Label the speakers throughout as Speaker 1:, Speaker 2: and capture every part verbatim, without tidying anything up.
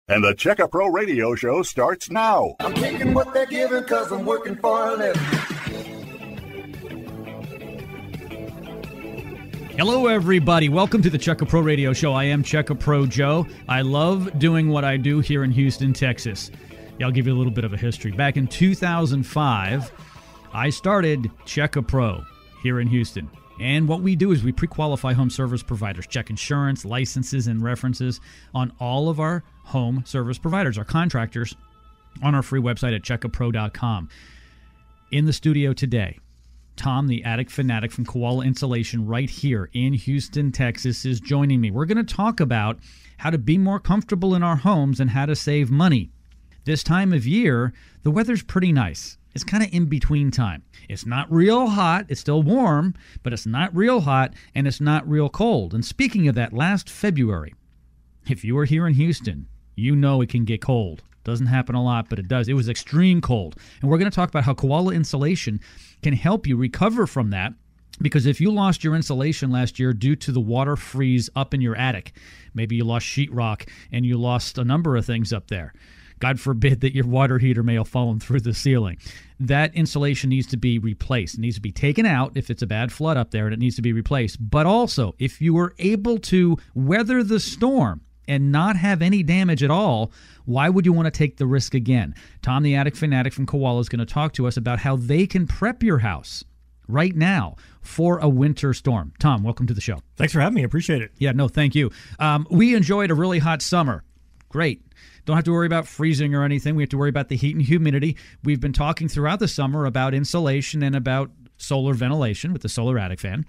Speaker 1: And the Check A Pro radio show starts now.
Speaker 2: I'm taking what they're giving because I'm working for a living.
Speaker 3: Hello, everybody. Welcome to the Check A Pro radio show. I am Check A Pro Joe. I love doing what I do here in Houston, Texas. Yeah, I'll give you a little bit of a history. Back in two thousand five, I started Check A Pro here in Houston. And what we do is we pre-qualify home service providers, check insurance, licenses, and references on all of our home service providers, our contractors, on our free website at check a pro dot com. In the studio today, Tom, the attic fanatic from Koala Insulation right here in Houston, Texas, is joining me. We're going to talk about how to be more comfortable in our homes and how to save money. This time of year, the weather's pretty nice. It's kind of in between time. It's not real hot. It's still warm, but it's not real hot, and it's not real cold. And speaking of that, last February, if you are here in Houston, you know it can get cold. Doesn't happen a lot, but it does. It was extreme cold. And we're going to talk about how Koala Insulation can help you recover from that, because if you lost your insulation last year due to the water freeze up in your attic, maybe you lost sheetrock and you lost a number of things up there. God forbid that your water heater may have fallen through the ceiling. That insulation needs to be replaced. It needs to be taken out if it's a bad flood up there, and it needs to be replaced. But also, if you were able to weather the storm and not have any damage at all, why would you want to take the risk again? Tom, the attic fanatic from Koala, is going to talk to us about how they can prep your house right now for a winter storm. Tom, welcome to the show.
Speaker 4: Thanks for having me. I appreciate it.
Speaker 3: Yeah, no, thank you. Um, we enjoyed a really hot summer. Great. Don't have to worry about freezing or anything. We have to worry about the heat and humidity. We've been talking throughout the summer about insulation and about solar ventilation with the solar attic fan.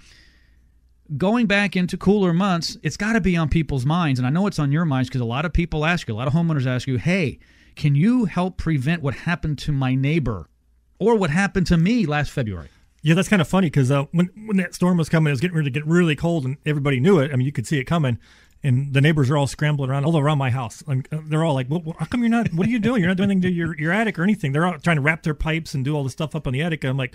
Speaker 3: Going back into cooler months, it's got to be on people's minds, and I know it's on your minds because a lot of people ask you, a lot of homeowners ask you, hey, can you help prevent what happened to my neighbor or what happened to me last February?
Speaker 4: Yeah, that's kind of funny because uh, when, when that storm was coming, it was getting ready to get really cold, and everybody knew it. I mean, you could see it coming. And the neighbors are all scrambling around all around my house. And they're all like, well, how come you're not, what are you doing? You're not doing anything to your, your attic or anything. They're all trying to wrap their pipes and do all the stuff up on the attic. I'm like,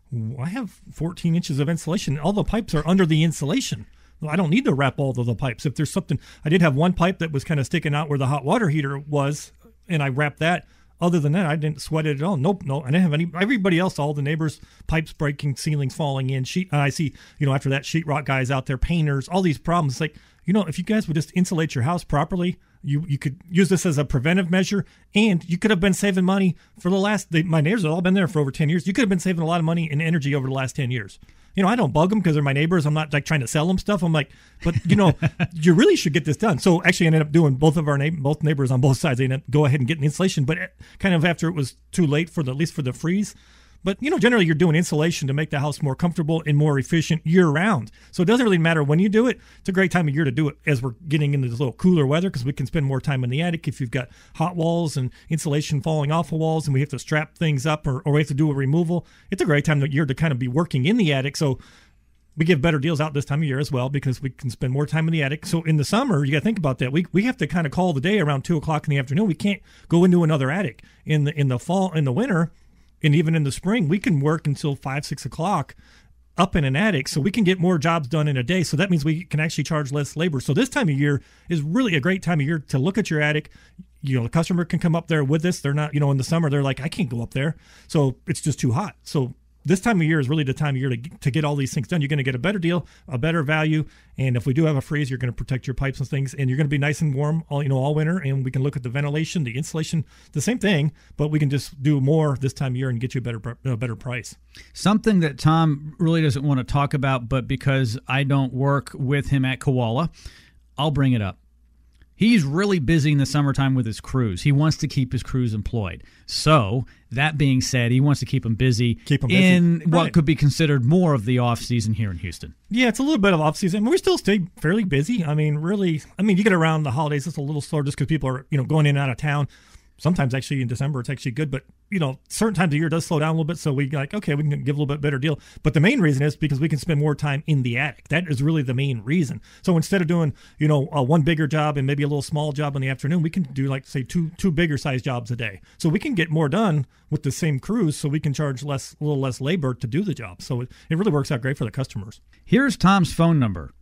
Speaker 4: I have fourteen inches of insulation. All the pipes are under the insulation. Well, I don't need to wrap all of the pipes. If there's something, I did have one pipe that was kind of sticking out where the hot water heater was, and I wrapped that. Other than that, I didn't sweat it at all. Nope, no, I didn't have any. Everybody else, all the neighbors, pipes breaking, ceilings falling in, sheet. And I see, you know, after that, sheetrock guys out there, painters, all these problems. It's like, you know, if you guys would just insulate your house properly, you you could use this as a preventive measure, and you could have been saving money for the last. They, my neighbors have all been there for over ten years. You could have been saving a lot of money and energy over the last ten years. You know, I don't bug them because they're my neighbors. I'm not like trying to sell them stuff. I'm like, but you know, you really should get this done. So actually, I ended up doing both of our neighbor, both neighbors on both sides. They ended up go ahead and getting insulation, but kind of after it was too late for the at least for the freeze. But, you know, generally you're doing insulation to make the house more comfortable and more efficient year-round. So it doesn't really matter when you do it. It's a great time of year to do it as we're getting into this little cooler weather because we can spend more time in the attic if you've got hot walls and insulation falling off of walls and we have to strap things up or, or we have to do a removal. It's a great time of year to kind of be working in the attic. So we give better deals out this time of year as well because we can spend more time in the attic. So in the summer, you got to think about that. We we have to kind of call the day around two o'clock in the afternoon. We can't go into another attic. In the in the fall, in the winter, and even in the spring, we can work until five, six o'clock up in an attic, so we can get more jobs done in a day. So that means we can actually charge less labor. So this time of year is really a great time of year to look at your attic. You know, the customer can come up there with us. They're not, you know, in the summer, they're like, I can't go up there. So it's just too hot. So this time of year is really the time of year to, to get all these things done. You're going to get a better deal, a better value, and if we do have a freeze, you're going to protect your pipes and things, and you're going to be nice and warm all you know all winter. And we can look at the ventilation, the insulation, the same thing, but we can just do more this time of year and get you a better a better price.
Speaker 3: Something that Tom really doesn't want to talk about, but because I don't work with him at Koala, I'll bring it up. He's really busy in the summertime with his crews. He wants to keep his crews employed. So, that being said, he wants to keep them busy,
Speaker 4: keep them busy.
Speaker 3: in
Speaker 4: right.
Speaker 3: what could be considered more of the off-season here in Houston.
Speaker 4: Yeah, it's a little bit of off-season. I mean, we still stay fairly busy. I mean, really, I mean, you get around the holidays, it's a little slower just because people are, you know, going in and out of town. Sometimes actually in December it's actually good, but you know, certain times of year does slow down a little bit, so we like, okay, we can give a little bit better deal. But the main reason is because we can spend more time in the attic. That is really the main reason. So instead of doing, you know, uh, one bigger job and maybe a little small job in the afternoon, we can do like say two two bigger size jobs a day. So we can get more done with the same crews, so we can charge less a little less labor to do the job. So it, it really works out great for the customers.
Speaker 3: Here's Tom's phone number.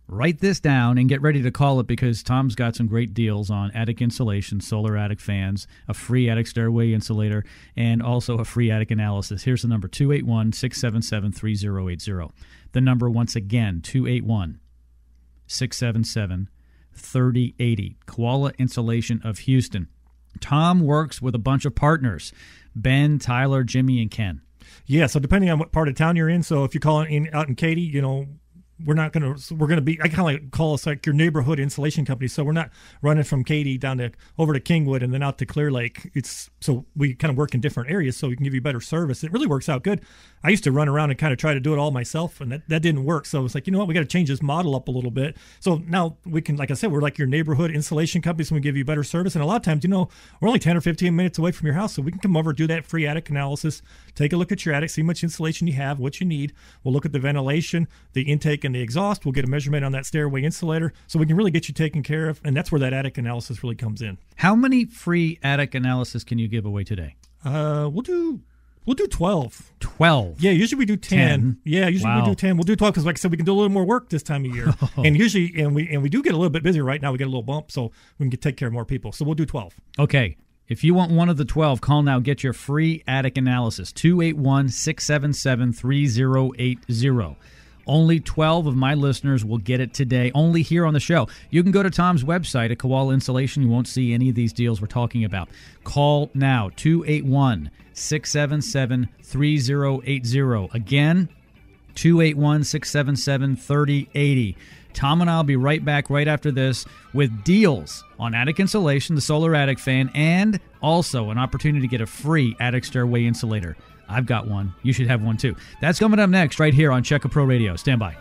Speaker 3: Write this down and get ready to call it because Tom's got some great deals on attic insulation, solar attic fans, a free attic stairway insulator, and also a free attic analysis. Here's the number, two eight one, six seven seven, three zero eight zero. The number once again, two eight one, six seven seven, three zero eight zero. Koala Insulation of Houston. Tom works with a bunch of partners, Ben, Tyler, Jimmy, and Ken.
Speaker 4: Yeah, so depending on what part of town you're in, so if you're calling in out in Katy, you know, we're not going to, we're going to be, I kind of like call us like your neighborhood insulation company. So we're not running from Katy down to, over to Kingwood and then out to Clear Lake. It's, so we kind of work in different areas so we can give you better service. It really works out good. I used to run around and kind of try to do it all myself and that, that didn't work. So it's like, you know what, we got to change this model up a little bit. So now we can, like I said, we're like your neighborhood insulation company. So we give you better service. And a lot of times, you know, we're only ten or fifteen minutes away from your house. So we can come over, do that free attic analysis, take a look at your attic, see how much insulation you have, what you need. We'll look at the ventilation, the intake and the exhaust. We'll get a measurement on that stairway insulator so we can really get you taken care of. And that's where that attic analysis really comes in.
Speaker 3: How many free attic analysis can you give away today?
Speaker 4: Uh, we'll do we'll do twelve.
Speaker 3: twelve?
Speaker 4: Yeah, usually we do ten. ten. Yeah, usually
Speaker 3: wow.
Speaker 4: we do ten. We'll do twelve because, like I said, we can do a little more work this time of year.
Speaker 3: Oh.
Speaker 4: And usually, and we and we do get a little bit busier right now. We get a little bump, so we can get, take care of more people. So we'll do twelve.
Speaker 3: Okay. If you want one of the twelve, call now. Get your free attic analysis, two eight one, six seven seven, three zero eight zero. Only twelve of my listeners will get it today, only here on the show. You can go to Tom's website at Koala Insulation. You won't see any of these deals we're talking about. Call now, two eight one, six seven seven, three zero eight zero. Again, two eight one, six seven seven, three zero eight zero. Tom and I will be right back right after this with deals on attic insulation, the solar attic fan, and also an opportunity to get a free attic stairway insulator. I've got one. You should have one too. That's coming up next right here on Check A Pro Radio. Stand by.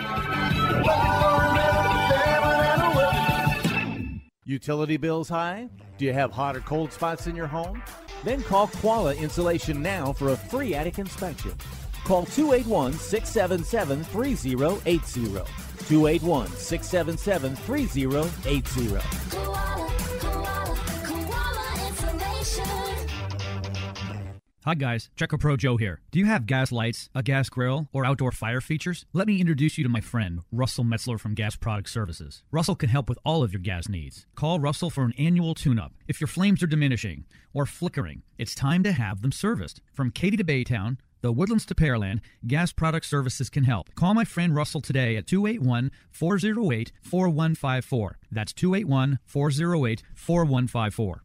Speaker 5: Utility bills high? Do you have hot or cold spots in your home? Then call Koala Insulation now for a free attic inspection. Call two eight one, six seven seven, three zero eight zero. two eight one, six seven seven, three zero eight zero.
Speaker 6: Koala, Koala, Koala Insulation.
Speaker 3: Hi guys, Checker Pro Joe here. Do you have gas lights, a gas grill, or outdoor fire features? Let me introduce you to my friend, Russell Metzler from Gas Product Services. Russell can help with all of your gas needs. Call Russell for an annual tune-up. If your flames are diminishing or flickering, it's time to have them serviced. From Katy to Baytown, the Woodlands to Pearland, Gas Product Services can help. Call my friend Russell today at two eight one, four zero eight, four one five four. That's two eight one, four zero eight, four one five four.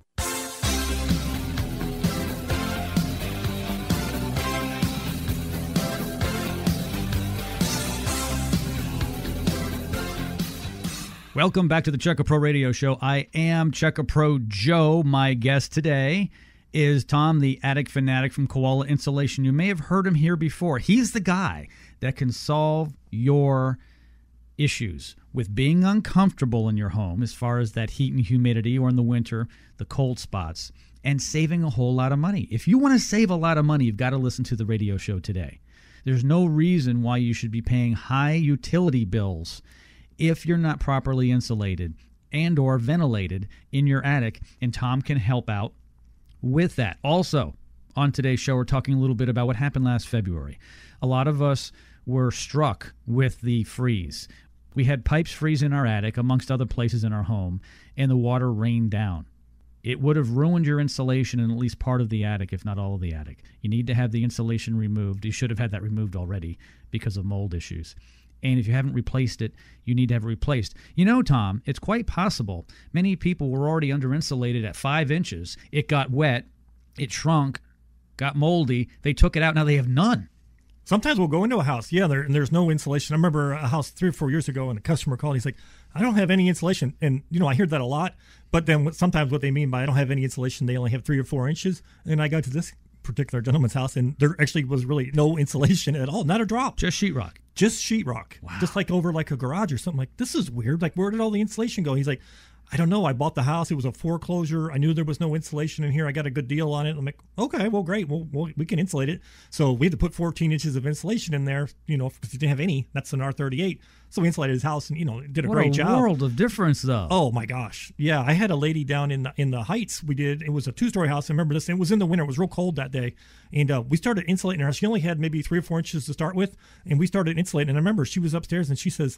Speaker 3: Welcome back to the Check A Pro Radio Show. I am Check A Pro Joe. My guest today is Tom, the attic fanatic from Koala Insulation. You may have heard him here before. He's the guy that can solve your issues with being uncomfortable in your home as far as that heat and humidity, or in the winter, the cold spots, and saving a whole lot of money. If you want to save a lot of money, you've got to listen to the radio show today. There's no reason why you should be paying high utility bills if you're not properly insulated and or ventilated in your attic, and Tom can help out with that. Also, on today's show, we're talking a little bit about what happened last February. A lot of us were struck with the freeze. We had pipes freeze in our attic, amongst other places in our home, and the water rained down. It would have ruined your insulation in at least part of the attic, if not all of the attic. You need to have the insulation removed. You should have had that removed already because of mold issues. And if you haven't replaced it, you need to have it replaced. You know, Tom, it's quite possible many people were already under-insulated at five inches. It got wet, it shrunk, got moldy. They took it out. Now they have none.
Speaker 4: Sometimes we'll go into a house, yeah, there, and there's no insulation. I remember a house three or four years ago, and a customer called. He's like, I don't have any insulation. And, you know, I hear that a lot. But then what, sometimes what they mean by I don't have any insulation, they only have three or four inches. And I got to this particular gentleman's house, and there actually was really no insulation at all, not a drop.
Speaker 3: Just sheetrock.
Speaker 4: Just sheetrock.
Speaker 3: Wow. Just
Speaker 4: like over like a garage or something. Like, this is weird. Like, where did all the insulation go? He's like, I don't know. I bought the house. It was a foreclosure. I knew there was no insulation in here. I got a good deal on it. I'm like, okay, well, great. Well, we'll we can insulate it. So we had to put fourteen inches of insulation in there, you know, because he didn't have any. That's an R thirty-eight. So we insulated his house and, you know, did a
Speaker 3: what
Speaker 4: great
Speaker 3: a
Speaker 4: job.
Speaker 3: What a world of difference, though.
Speaker 4: Oh, my gosh. Yeah, I had a lady down in the, in the Heights. We did. It was a two-story house. I remember this. It was in the winter. It was real cold that day. And uh, we started insulating her house. She only had maybe three or four inches to start with. And we started insulating. And I remember she was upstairs and she says,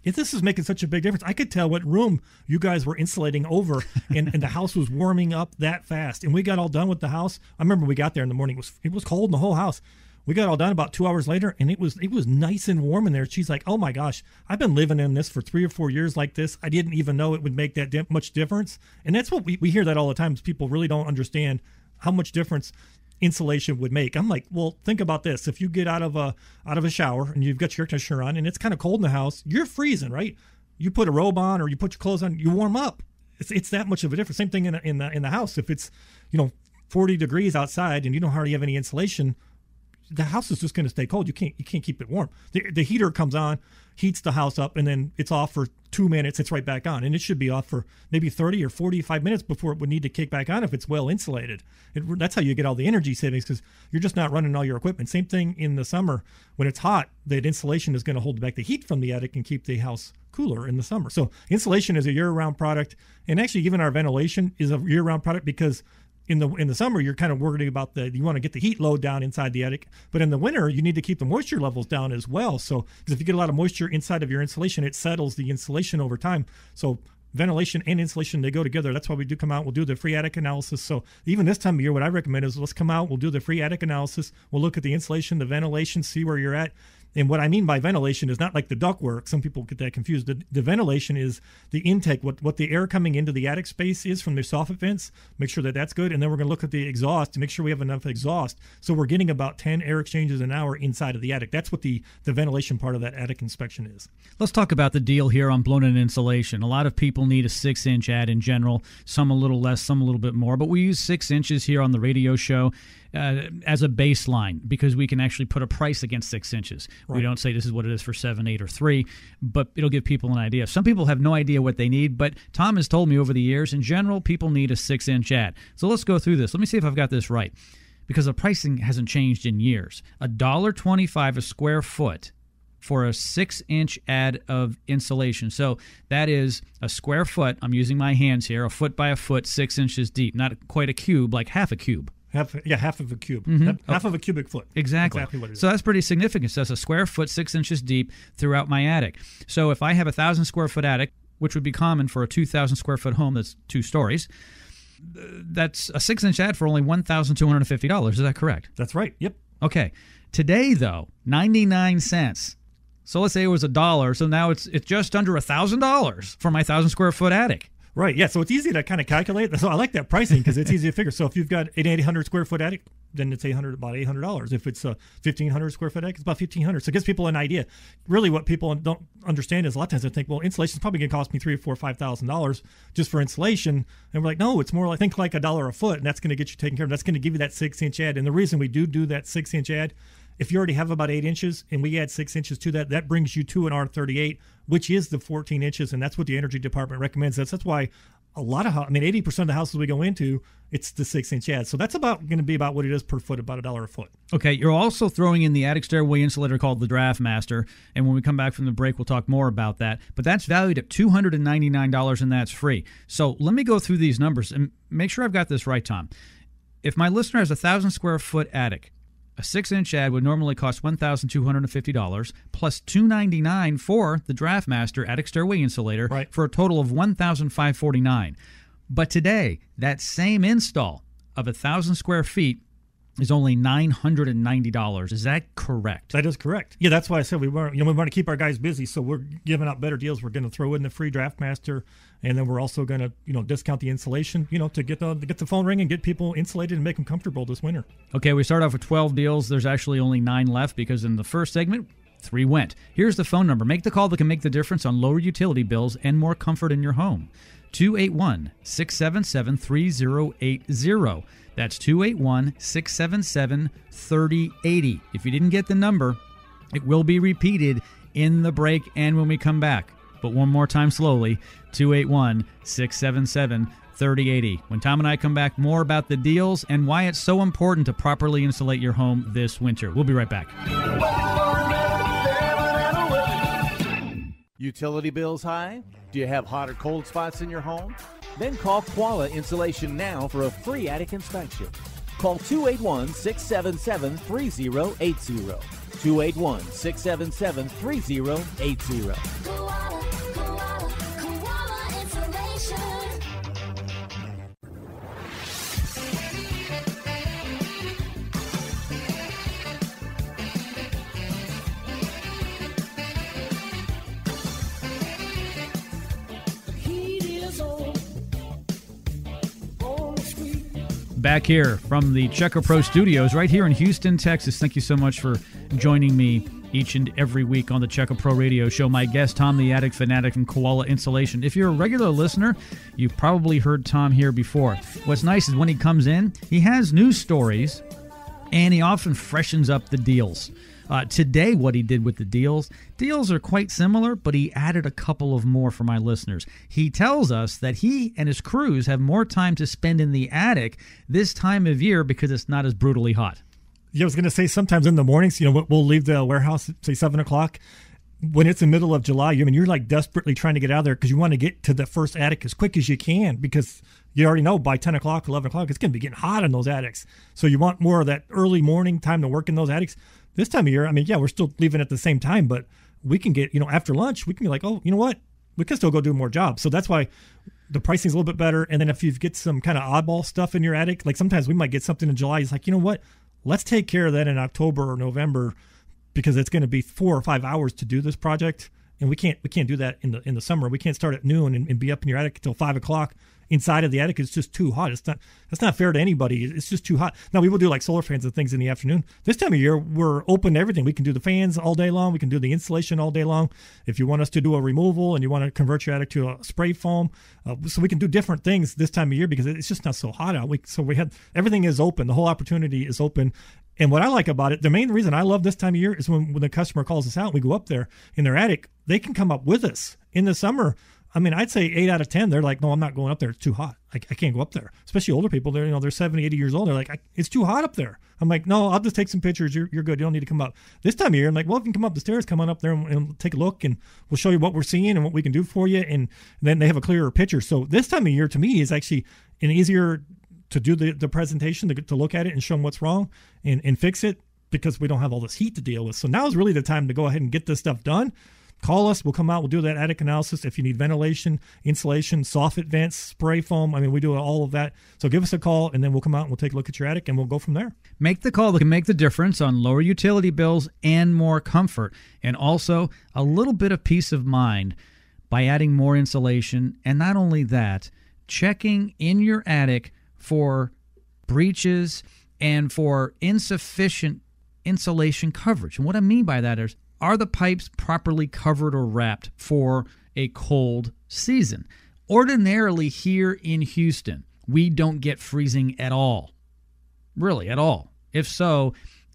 Speaker 4: If this is making such a big difference, I could tell what room you guys were insulating over, and, and the house was warming up that fast. And we got all done with the house. I remember we got there in the morning. It was it was cold in the whole house. We got all done about two hours later, and it was it was nice and warm in there. She's like, "Oh my gosh, I've been living in this for three or four years like this. I didn't even know it would make that di- much difference." And that's what we, we hear that all the time. Is people really don't understand how much difference insulation would make. I'm like, well, think about this. If you get out of a out of a shower and you've got your air conditioner on and it's kind of cold in the house, you're freezing, right? You put a robe on or you put your clothes on, you warm up. It's it's that much of a difference. Same thing in a, in the in the house. If it's, you know, forty degrees outside and you don't hardly have any insulation, the house is just going to stay cold. You can't you can't keep it warm. The, the heater comes on, heats the house up, and then it's off for two minutes. It's right back on, and it should be off for maybe thirty or forty-five minutes before it would need to kick back on if it's well insulated. It, that's how you get all the energy savings, because you're just not running all your equipment. Same thing in the summer when it's hot. That insulation is going to hold back the heat from the attic and keep the house cooler in the summer. So insulation is a year-round product, and actually even our ventilation is a year-round product, because In the in the summer, you're kind of worried about the, you want to get the heat load down inside the attic. But in the winter, you need to keep the moisture levels down as well. So, because if you get a lot of moisture inside of your insulation, it settles the insulation over time. So ventilation and insulation, they go together. That's why we do come out. We'll do the free attic analysis. So even this time of year, what I recommend is let's come out. We'll do the free attic analysis. We'll look at the insulation, the ventilation, see where you're at. And what I mean by ventilation is not like the ductwork. Some people get that confused. The, the ventilation is the intake, what, what the air coming into the attic space is from the soffit vents. Make sure that that's good. And then we're going to look at the exhaust to make sure we have enough exhaust. So we're getting about ten air exchanges an hour inside of the attic. That's what the, the ventilation part of that attic inspection is.
Speaker 3: Let's talk about the deal here on blown-in insulation. A lot of people need a six-inch ad in general, some a little less, some a little bit more. But we use six inches here on the radio show Uh, as a baseline, because we can actually put a price against six inches. Right. We don't say this is what it is for seven, eight, or three, but it'll give people an idea. Some people have no idea what they need, but Tom has told me over the years, in general, people need a six-inch ad. So let's go through this. Let me see if I've got this right, because the pricing hasn't changed in years. one dollar and twenty-five cents a square foot for a six-inch ad of insulation. So that is a square foot. I'm using my hands here, a foot by a foot, six inches deep. Not quite a cube, like half a cube.
Speaker 4: Half, yeah, half of a cube.
Speaker 3: Mm-hmm.
Speaker 4: Half, half oh. of a cubic foot.
Speaker 3: Exactly.
Speaker 4: Exactly what it is.
Speaker 3: So that's pretty significant. So that's a square foot, six inches deep throughout my attic. So if I have a one thousand square foot attic, which would be common for a two thousand square foot home that's two stories, that's a six-inch ad for only one thousand two hundred fifty dollars. Is that correct?
Speaker 4: That's right. Yep.
Speaker 3: Okay. Today, though, ninety-nine cents. So let's say it was a dollar. So now it's it's just under one thousand dollars for my one thousand square foot attic.
Speaker 4: Right, yeah, so it's easy to kind of calculate. So I like that pricing because it's easy to figure. So if you've got an eight hundred square foot attic, then it's eight hundred, about eight hundred dollars. If it's a fifteen hundred square foot attic, it's about fifteen hundred dollars. So it gives people an idea. Really what people don't understand is a lot of times they think, well, insulation is probably going to cost me three or four, five thousand dollars just for insulation. And we're like, no, it's more like, think like a dollar a foot, and that's going to get you taken care of. That's going to give you that six-inch ad. And the reason we do do that six-inch ad, if you already have about eight inches and we add six inches to that, that brings you to an R thirty-eight, which is the fourteen inches, and that's what the energy department recommends. That's, that's why a lot of, I mean, eighty percent of the houses we go into, it's the six-inch ad. So that's about going to be about what it is per foot, about a dollar a foot.
Speaker 3: Okay, you're also throwing in the attic stairway insulator called the Draft Master, and when we come back from the break, we'll talk more about that. But that's valued at two hundred ninety-nine dollars, and that's free. So let me go through these numbers and make sure I've got this right, Tom. If my listener has a one thousand square foot attic, a six-inch ad would normally cost one thousand two hundred fifty dollars plus two hundred ninety-nine dollars for the Draft Master attic stairway insulator,
Speaker 4: right,
Speaker 3: for a total of one thousand five hundred forty-nine dollars. But today, that same install of one thousand square feet is only nine hundred ninety dollars. Is that correct?
Speaker 4: That is correct. Yeah, that's why I said we want, you know, we want to keep our guys busy, so we're giving out better deals. We're going to throw in the free Draft Master, and then we're also going to, you know, discount the insulation, you know, to get the to get the phone ring and get people insulated and make them comfortable this winter.
Speaker 3: Okay, we start off with twelve deals. There's actually only nine left because in the first segment, three went. Here's the phone number. Make the call that can make the difference on lower utility bills and more comfort in your home. two eight one, six seven seven, three zero eight zero. That's two eight one, six seven seven, three zero eight zero. If you didn't get the number, it will be repeated in the break and when we come back. But one more time slowly, two eight one, six seven seven, three zero eight zero. When Tom and I come back, more about the deals and why it's so important to properly insulate your home this winter. We'll be right back.
Speaker 5: Utility bills high? Do you have hot or cold spots in your home? Then call Koala Insulation now for a free attic inspection. Call two eight one, six seven seven, three zero eight zero. two eight one, six seven seven, three zero eight zero.
Speaker 6: Koala,
Speaker 3: back here from the Checker Pro Studios right here in Houston, Texas. Thank you so much for joining me each and every week on the Checker Pro Radio Show. My guest, Tom the Attic Fanatic from Koala Insulation. If you're a regular listener, you've probably heard Tom here before. What's nice is when he comes in, he has news stories, and he often freshens up the deals. Uh, today, what he did with the deals, deals are quite similar, but he added a couple of more for my listeners. He tells us that he and his crews have more time to spend in the attic this time of year because it's not as brutally hot.
Speaker 4: Yeah, I was going to say sometimes in the mornings, you know, we'll leave the warehouse at, say, seven o'clock. When it's the middle of July, I mean, you're like desperately trying to get out of there because you want to get to the first attic as quick as you can because you already know by ten o'clock, eleven o'clock, it's going to be getting hot in those attics. So you want more of that early morning time to work in those attics. This time of year, I mean, yeah, we're still leaving at the same time, but we can get, you know, after lunch, we can be like, oh, you know what? We can still go do more jobs. So that's why the pricing's a little bit better. And then if you get some kind of oddball stuff in your attic, like sometimes we might get something in July. It's like, you know what? Let's take care of that in October or November because it's going to be four or five hours to do this project. And we can't we can't do that in the in the summer. We can't start at noon and, and be up in your attic until five o'clock inside of the attic. It's just too hot. It's not that's not fair to anybody. It's just too hot. Now we will do like solar fans and things in the afternoon. This time of year we're open to everything. We can do the fans all day long. We can do the insulation all day long. If you want us to do a removal and you want to convert your attic to a spray foam, uh, so we can do different things this time of year because it's just not so hot out. We, so we had everything is open. The whole opportunity is open. And what I like about it, the main reason I love this time of year is when, when the customer calls us out, we go up there in their attic, they can come up with us. In the summer, I mean, I'd say eight out of ten, they're like, no, I'm not going up there. It's too hot. I, I can't go up there. Especially older people, they're, you know, they're seventy, eighty years old. They're like, I, it's too hot up there. I'm like, no, I'll just take some pictures. You're, you're good. You don't need to come up. This time of year, I'm like, well, if you can come up the stairs, come on up there and, and take a look and we'll show you what we're seeing and what we can do for you. And then they have a clearer picture. So this time of year to me is actually an easier to do the, the presentation, to, to look at it and show them what's wrong and, and fix it, because we don't have all this heat to deal with. So now is really the time to go ahead and get this stuff done. Call us. We'll come out. We'll do that attic analysis. If you need ventilation, insulation, soffit vents, spray foam, I mean, we do all of that. So give us a call, and then we'll come out and we'll take a look at your attic, and we'll go from there.
Speaker 3: Make the call that can make the difference on lower utility bills and more comfort, and also a little bit of peace of mind by adding more insulation. And not only that, checking in your attic for breaches and for insufficient insulation coverage. And what I mean by that is, are the pipes properly covered or wrapped for a cold season? Ordinarily here in Houston, we don't get freezing at all. Really, at all. If so,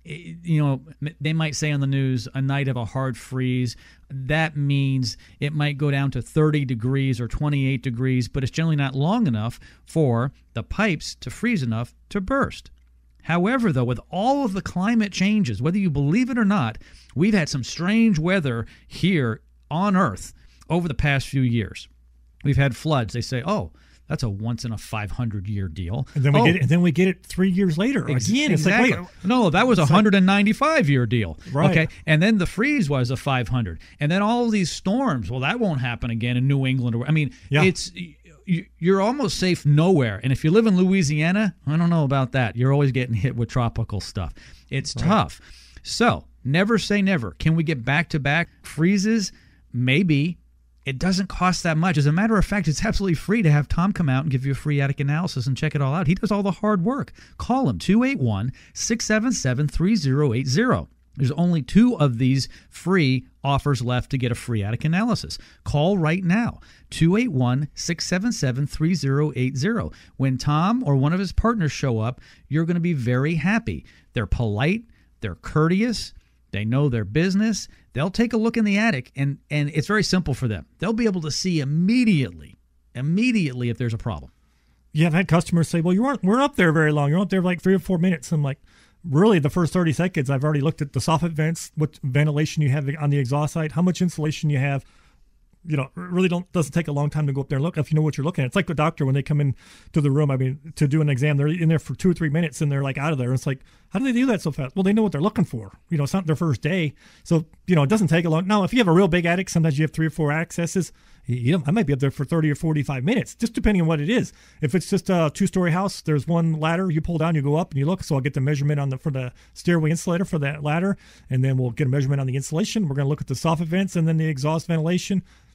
Speaker 3: you know, they might say on the news, a night of a hard freeze. That means it might go down to thirty degrees or twenty-eight degrees, but it's generally not long enough for the pipes to freeze enough to burst. However, though, with all of the climate changes, whether you believe it or not, we've had some strange weather here on Earth over the past few years. We've had floods. They say, oh, that's a once in a five hundred year deal.
Speaker 4: And then we
Speaker 3: oh,
Speaker 4: get it, and then we get it three years later
Speaker 3: ex-
Speaker 4: again.
Speaker 3: Exactly.
Speaker 4: It's like, wait,
Speaker 3: no, that was a one hundred ninety-five year deal.
Speaker 4: Right.
Speaker 3: Okay. And then the freeze was a five hundred. And then all of these storms, well, that won't happen again in New England. Or I mean,
Speaker 4: yeah.
Speaker 3: it's you're almost safe nowhere. And if you live in Louisiana, I don't know about that. You're always getting hit with tropical stuff. It's right. tough. So never say never. Can we get back-to-back freezes? Maybe. It doesn't cost that much. As a matter of fact, it's absolutely free to have Tom come out and give you a free attic analysis and check it all out. He does all the hard work. Call him, two eight one, six seven seven, three zero eight zero. There's only two of these free offers left to get a free attic analysis. Call right now, two eight one, six seven seven, three zero eight zero. When Tom or one of his partners show up, you're going to be very happy. They're polite, they're courteous, they know their business. They'll take a look in the attic, and, and it's very simple for them. They'll be able to see immediately, immediately if there's a problem.
Speaker 4: Yeah, I've had customers say, well, you weren't, we're up there very long. You're up there like three or four minutes. I'm like, really, the first thirty seconds, I've already looked at the soffit vents, what ventilation you have on the exhaust side, how much insulation you have. You know, it really don't doesn't take a long time to go up there and look if you know what you're looking at. It's like the doctor when they come in to the room, I mean, to do an exam, they're in there for two or three minutes and they're like out of there. And it's like, how do they do that so fast? Well, they know what they're looking for. You know, it's not their first day. So, you know, it doesn't take a long. Now, if you have a real big attic, sometimes you have three or four accesses. You know, I might be up there for thirty or forty-five minutes, just depending on what it is. If it's just a two-story house, there's one ladder. You pull down, you go up, and you look. So I'll get the measurement on the for the stairway insulator for that ladder, and then we'll get a measurement on the insulation. We're going to look at the soffit vents and then the exhaust ventilation.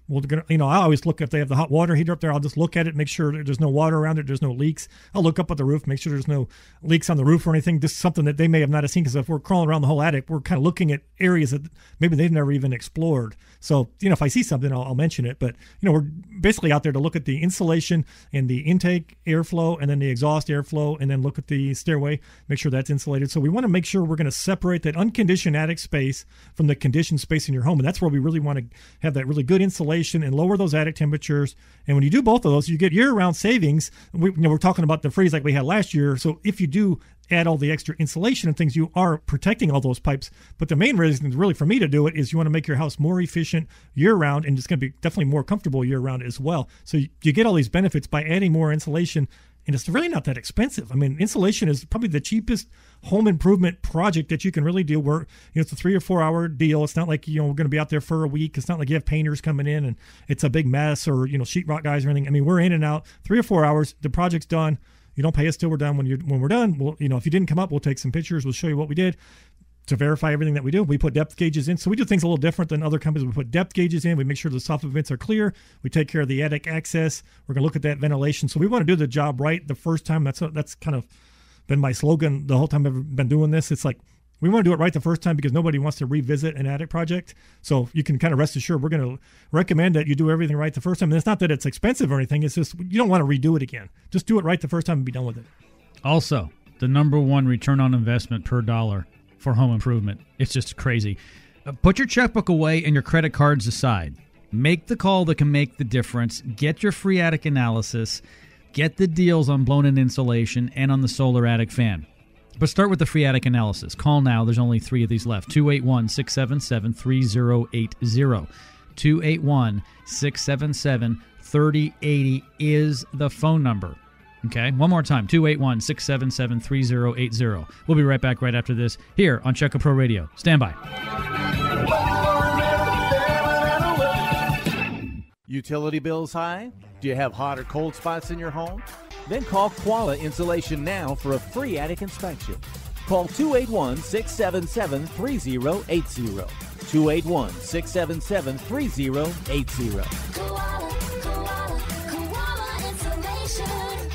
Speaker 4: We're gonna, you know, I always look if they have the hot water heater up there. I'll just look at it, make sure that there's no water around it, there's no leaks. I'll look up at the roof, make sure there's no leaks on the roof or anything. Just something that they may have not have seen, because if we're crawling around the whole attic, we're kind of looking at areas that maybe they've never even explored. So, you know, if I see something, I'll, I'll mention it. But, you know, we're basically out there to look at the insulation and the intake airflow and then the exhaust airflow, and then look at the stairway, make sure that's insulated. So we want to make sure we're going to separate that unconditioned attic space from the conditioned space in your home. And that's where we really want to have that really good insulation and lower those attic temperatures. And when you do both of those, you get year-round savings. We, you know, we're talking about the freeze like we had last year. So if you do add all the extra insulation and things, you are protecting all those pipes. But the main reason really for me to do it is you want to make your house more efficient year-round, and it's going to be definitely more comfortable year-round as well. So you, you get all these benefits by adding more insulation, and it's really not that expensive. I mean, insulation is probably the cheapest home improvement project that you can really do. Where, you know, it's a three or four hour deal. It's not like, you know, we're going to be out there for a week. It's not like you have painters coming in and it's a big mess, or, you know, sheetrock guys or anything. I mean, we're in and out three or four hours. The project's done. You don't pay us till we're done. When you when we're done, we'll, you know, if you didn't come up, we'll take some pictures. We'll show you what we did to verify everything that we do. We put depth gauges in. So we do things a little different than other companies. We put depth gauges in. We make sure the soffit vents are clear. We take care of the attic access. We're going to look at that ventilation. So we want to do the job right the first time. That's that's kind of been my slogan the whole time I've been doing this. It's like, we want to do it right the first time because nobody wants to revisit an attic project. So you can kind of rest assured we're going to recommend that you do everything right the first time. And it's not that it's expensive or anything. It's just you don't want to redo it again. Just do it right the first time and be done with it.
Speaker 3: Also, the number one return on investment per dollar for home improvement. It's just crazy. Uh, put your checkbook away and your credit cards aside. Make the call that can make the difference. Get your free attic analysis. Get the deals on blown-in insulation and on the solar attic fan. But start with the free attic analysis. Call now. There's only three of these left. two eight one, six seven seven, three zero eight zero. two eight one, six seven seven, three zero eight zero is the phone number. Okay, one more time. two eight one, six seven seven, three zero eight zero. We'll be right back right after this here on Check A Pro Radio. Stand by.
Speaker 5: Utility bills high? Do you have hot or cold spots in your home? Then call Koala Insulation now for a free attic inspection. Call two eight one, six seven seven, three zero eight zero. two eight one, six seven seven, three zero eight zero.
Speaker 6: Koala, koala, koala insulation.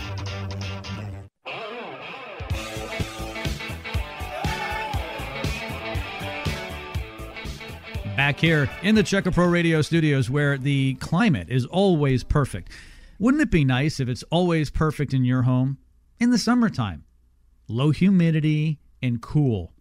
Speaker 3: Back here in the Check A Pro Radio studios, where the climate is always perfect. Wouldn't it be nice if it's always perfect in your home? In the summertime, low humidity and cool.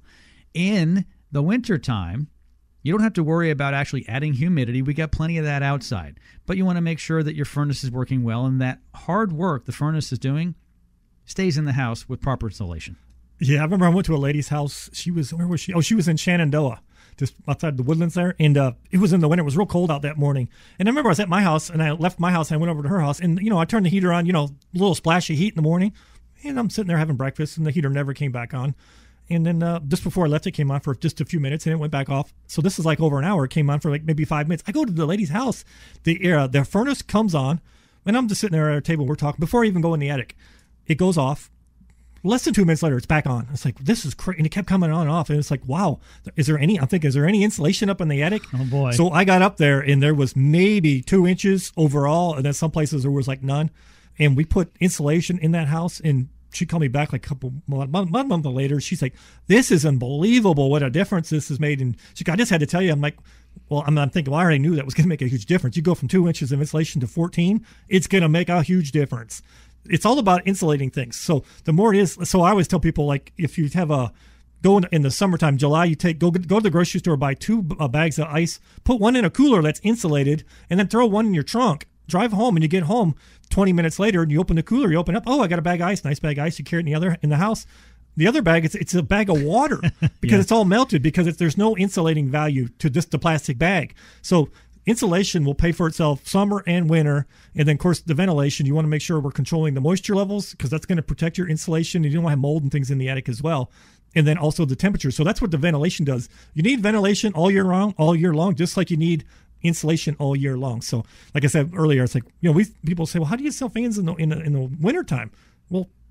Speaker 3: In the wintertime, you don't have to worry about actually adding humidity. We got plenty of that outside. But you want to make sure that your furnace is working well, and that hard work the furnace is doing stays in the house with proper installation.
Speaker 4: Yeah, I remember I went to a lady's house. She was, where was she? Oh, she was in Shenandoah, just outside the Woodlands there. And uh, it was in the winter. It was real cold out that morning. And I remember I was at my house, and I left my house, and I went over to her house. And, you know, I turned the heater on, you know, a little splash of heat in the morning. And I'm sitting there having breakfast, and the heater never came back on. And then uh, just before I left, it came on for just a few minutes, and it went back off. So this is like over an hour. It came on for like maybe five minutes. I go to the lady's house. The uh, the furnace comes on, and I'm just sitting there at our table. We're talking. Before I even go in the attic, it goes off. Less than two minutes later, it's back on. It's like, this is crazy. And it kept coming on and off. And it's like, wow, is there any, I'm thinking, is there any insulation up in the attic?
Speaker 3: Oh, boy.
Speaker 4: So I got up there, and there was maybe two inches overall. And then some places there was like none. And we put insulation in that house, and she called me back like a couple month, month later. She's like, this is unbelievable what a difference this has made. And she I just had to tell you, I'm like, well, I'm, I'm thinking, well, I already knew that was going to make a huge difference. You go from two inches of insulation to fourteen, it's going to make a huge difference. It's all about insulating things. So the more it is, so I always tell people, like, if you have a, go in, in the summertime, July, you take, go, go to the grocery store, buy two uh, bags of ice, put one in a cooler that's insulated, and then throw one in your trunk. Drive home, and you get home twenty minutes later, and you open the cooler, you open up, oh, I got a bag of ice, nice bag of ice. You carry it in the other, in the house. The other bag, it's, it's a bag of water because yeah. It's all melted, because it's, there's no insulating value to just the plastic bag. So insulation will pay for itself summer and winter. And then, of course, the ventilation, you want to make sure we're controlling the moisture levels, because that's going to protect your insulation. And you don't want to have mold and things in the attic as well. And then also the temperature. So that's what the ventilation does. You need ventilation all year long, all year long, just like you need insulation all year long. So like I said earlier, it's like, you know, we people say, well, how do you sell fans in the, in the, in the wintertime? Well,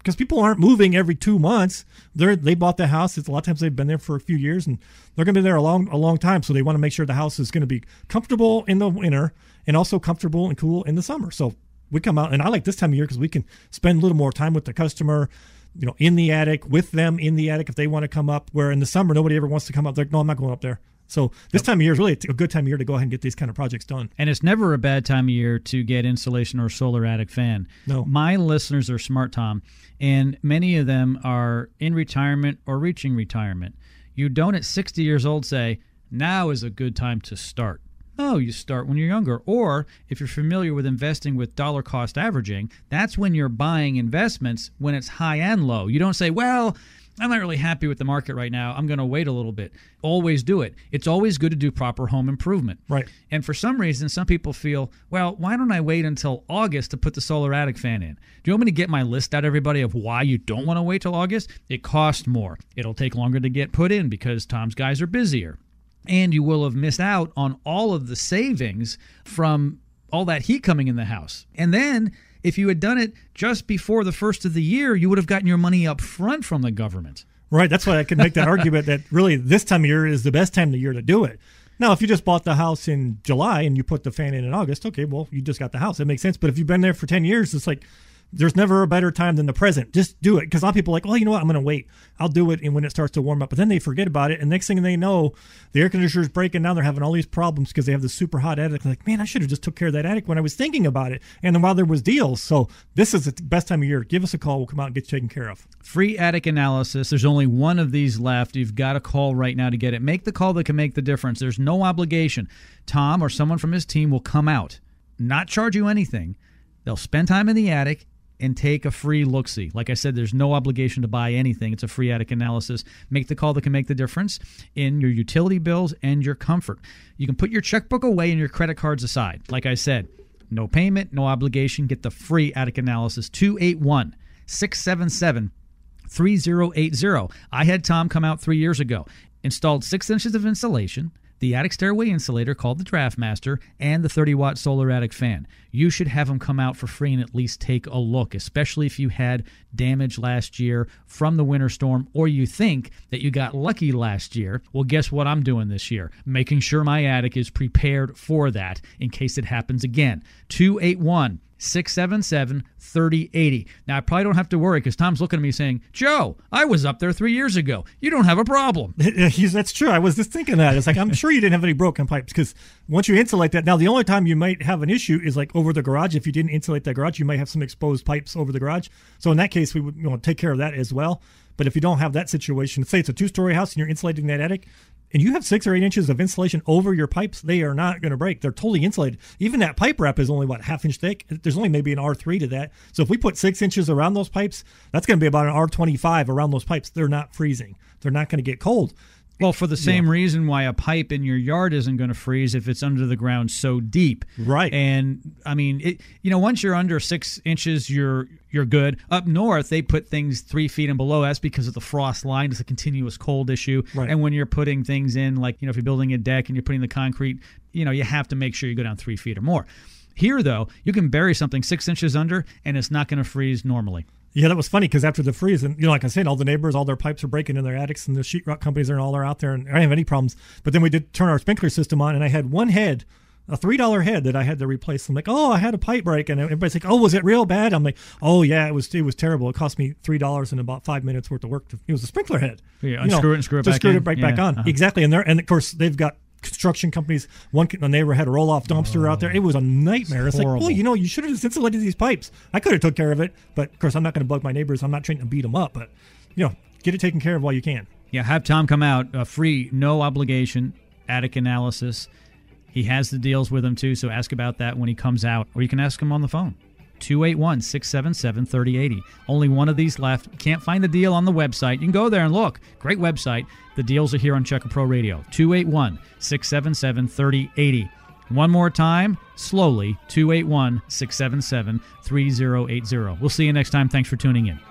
Speaker 4: because people aren't moving every two months. They're they bought the house. It's a lot of times they've been there for a few years, and they're going to be there a long a long time. So they want to make sure the house is going to be comfortable in the winter and also comfortable and cool in the summer. So we come out, and I like this time of year because we can spend a little more time with the customer, you know, in the attic, with them in the attic if they want to come up, where in the summer nobody ever wants to come up. They're like, no, I'm not going up there. So this time of year is really a good time of year to go ahead and get these kind of projects done.
Speaker 3: And it's never a bad time of year to get insulation or solar attic fan.
Speaker 4: No.
Speaker 3: My listeners are smart, Tom, and many of them are in retirement or reaching retirement. You don't at sixty years old say, now is a good time to start. No, you start when you're younger. Or if you're familiar with investing with dollar cost averaging, that's when you're buying investments when it's high and low. You don't say, well, I'm not really happy with the market right now. I'm going to wait a little bit. Always do it. It's always good to do proper home improvement.
Speaker 4: Right.
Speaker 3: And for some reason, some people feel, well, why don't I wait until August to put the solar attic fan in? Do you want me to get my list out, everybody, of why you don't want to wait till August? It costs more. It'll take longer to get put in because Tom's guys are busier. And you will have missed out on all of the savings from all that heat coming in the house. And then if you had done it just before the first of the year, you would have gotten your money up front from the government.
Speaker 4: Right. That's why I could make that argument that really this time of year is the best time of the year to do it. Now, if you just bought the house in July and you put the fan in in August, okay, well, you just got the house. It makes sense. But if you've been there for ten years, it's like there's never a better time than the present. Just do it. Because a lot of people are like, well, you know what? I'm going to wait. I'll do it and when it starts to warm up. But then they forget about it. And next thing they know, the air conditioner is breaking down. They're having all these problems because they have this super hot attic. They're like, man, I should have just took care of that attic when I was thinking about it. And then while there was deals. So this is the best time of year. Give us a call. We'll come out and get you taken care of.
Speaker 3: Free attic analysis. There's only one of these left. You've got to call right now to get it. Make the call that can make the difference. There's no obligation. Tom or someone from his team will come out, not charge you anything. They'll spend time in the attic and take a free look-see. Like I said, there's no obligation to buy anything. It's a free attic analysis. Make the call that can make the difference in your utility bills and your comfort. You can put your checkbook away and your credit cards aside. Like I said, no payment, no obligation. Get the free attic analysis. two eight one, six seven seven, three zero eight zero. I had Tom come out three years ago, installed six inches of insulation, the attic stairway insulator called the DraftMaster, and the thirty watt solar attic fan. You should have them come out for free and at least take a look, especially if you had damage last year from the winter storm or you think that you got lucky last year. Well, guess what I'm doing this year? Making sure my attic is prepared for that in case it happens again. two eight one, six seven seven, three zero eight zero. Now, I probably don't have to worry because Tom's looking at me saying, Joe, I was up there three years ago. You don't have a problem.
Speaker 4: He's, that's true. I was just thinking that. It's like, I'm sure you didn't have any broken pipes because once you insulate that, now the only time you might have an issue is like over the garage. If you didn't insulate that garage, you might have some exposed pipes over the garage. So in that case, we would you know, take care of that as well. But if you don't have that situation, say it's a two-story house and you're insulating that attic, and you have six or eight inches of insulation over your pipes, they are not going to break. They're totally insulated. Even that pipe wrap is only, what, half inch thick? There's only maybe an R three to that. So if we put six inches around those pipes, that's going to be about an R twenty-five around those pipes. They're not freezing. They're not going to get cold.
Speaker 3: Well, for the same
Speaker 4: yeah.
Speaker 3: reason why a pipe in your yard isn't going to freeze if it's under the ground so deep.
Speaker 4: Right.
Speaker 3: And, I mean, it, you know, once you're under six inches, you're you're good. Up north, they put things three feet and below. That's because of the frost line. It's a continuous cold issue.
Speaker 4: Right.
Speaker 3: And when you're putting things in, like, you know, if you're building a deck and you're putting the concrete, you know, you have to make sure you go down three feet or more. Here, though, you can bury something six inches under, and it's not going to freeze normally.
Speaker 4: Yeah, that was funny because after the freeze, and you know, like I said, all the neighbors, all their pipes are breaking in their attics, and the sheetrock companies are all are out there, and I didn't have any problems. But then we did turn our sprinkler system on, and I had one head, a three dollar head that I had to replace. I'm like, oh, I had a pipe break, and everybody's like, oh, was it real bad? I'm like, oh yeah, it was. It was terrible. It cost me three dollars and about five minutes worth of work. To, it was a sprinkler head.
Speaker 3: Yeah, unscrew you know, it and screw it
Speaker 4: just
Speaker 3: back
Speaker 4: screwed
Speaker 3: in.
Speaker 4: it right
Speaker 3: yeah,
Speaker 4: back on.
Speaker 3: Uh-huh.
Speaker 4: Exactly, and they're and of course they've got construction companies. One a neighbor had a roll off dumpster oh, out there. It was a nightmare. It's, it's like, well, you know, you should have just insulated these pipes. I could have took care of it, but of course I'm not going to bug my neighbors. I'm not trying to beat them up, but you know, get it taken care of while you can.
Speaker 3: Yeah, have Tom come out, uh, free, no obligation, attic analysis. He has the deals with him too, so ask about that when he comes out, or you can ask him on the phone. two eight one, six seven seven, three zero eight zero. Only one of these left. Can't find the deal on the website. You can go there and look. Great website. The deals are here on Checker Pro Radio. two eight one, six seven seven, three zero eight zero. One more time, slowly, two eight one, six seven seven, three zero eight zero. We'll see you next time. Thanks for tuning in.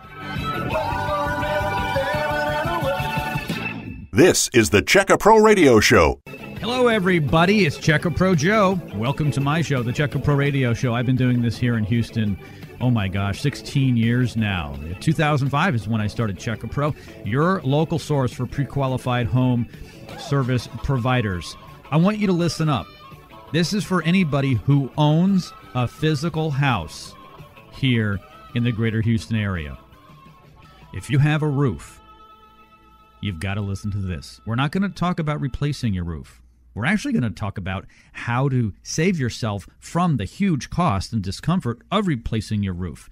Speaker 1: This is the Checker Pro Radio Show.
Speaker 3: Hello, everybody. It's Checker Pro Joe. Welcome to my show, the Checker Pro Radio Show. I've been doing this here in Houston Oh my gosh, sixteen years now. two thousand five is when I started Checker Pro, your local source for pre-qualified home service providers. I want you to listen up. This is for anybody who owns a physical house here in the greater Houston area. If you have a roof, you've got to listen to this. We're not going to talk about replacing your roof. We're actually going to talk about how to save yourself from the huge cost and discomfort of replacing your roof.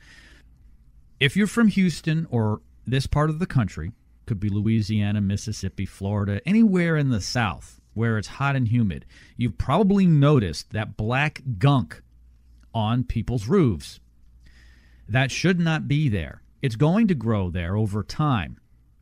Speaker 3: If you're from Houston or this part of the country, could be Louisiana, Mississippi, Florida, anywhere in the South where it's hot and humid, you've probably noticed that black gunk on people's roofs. That should not be there. It's going to grow there over time.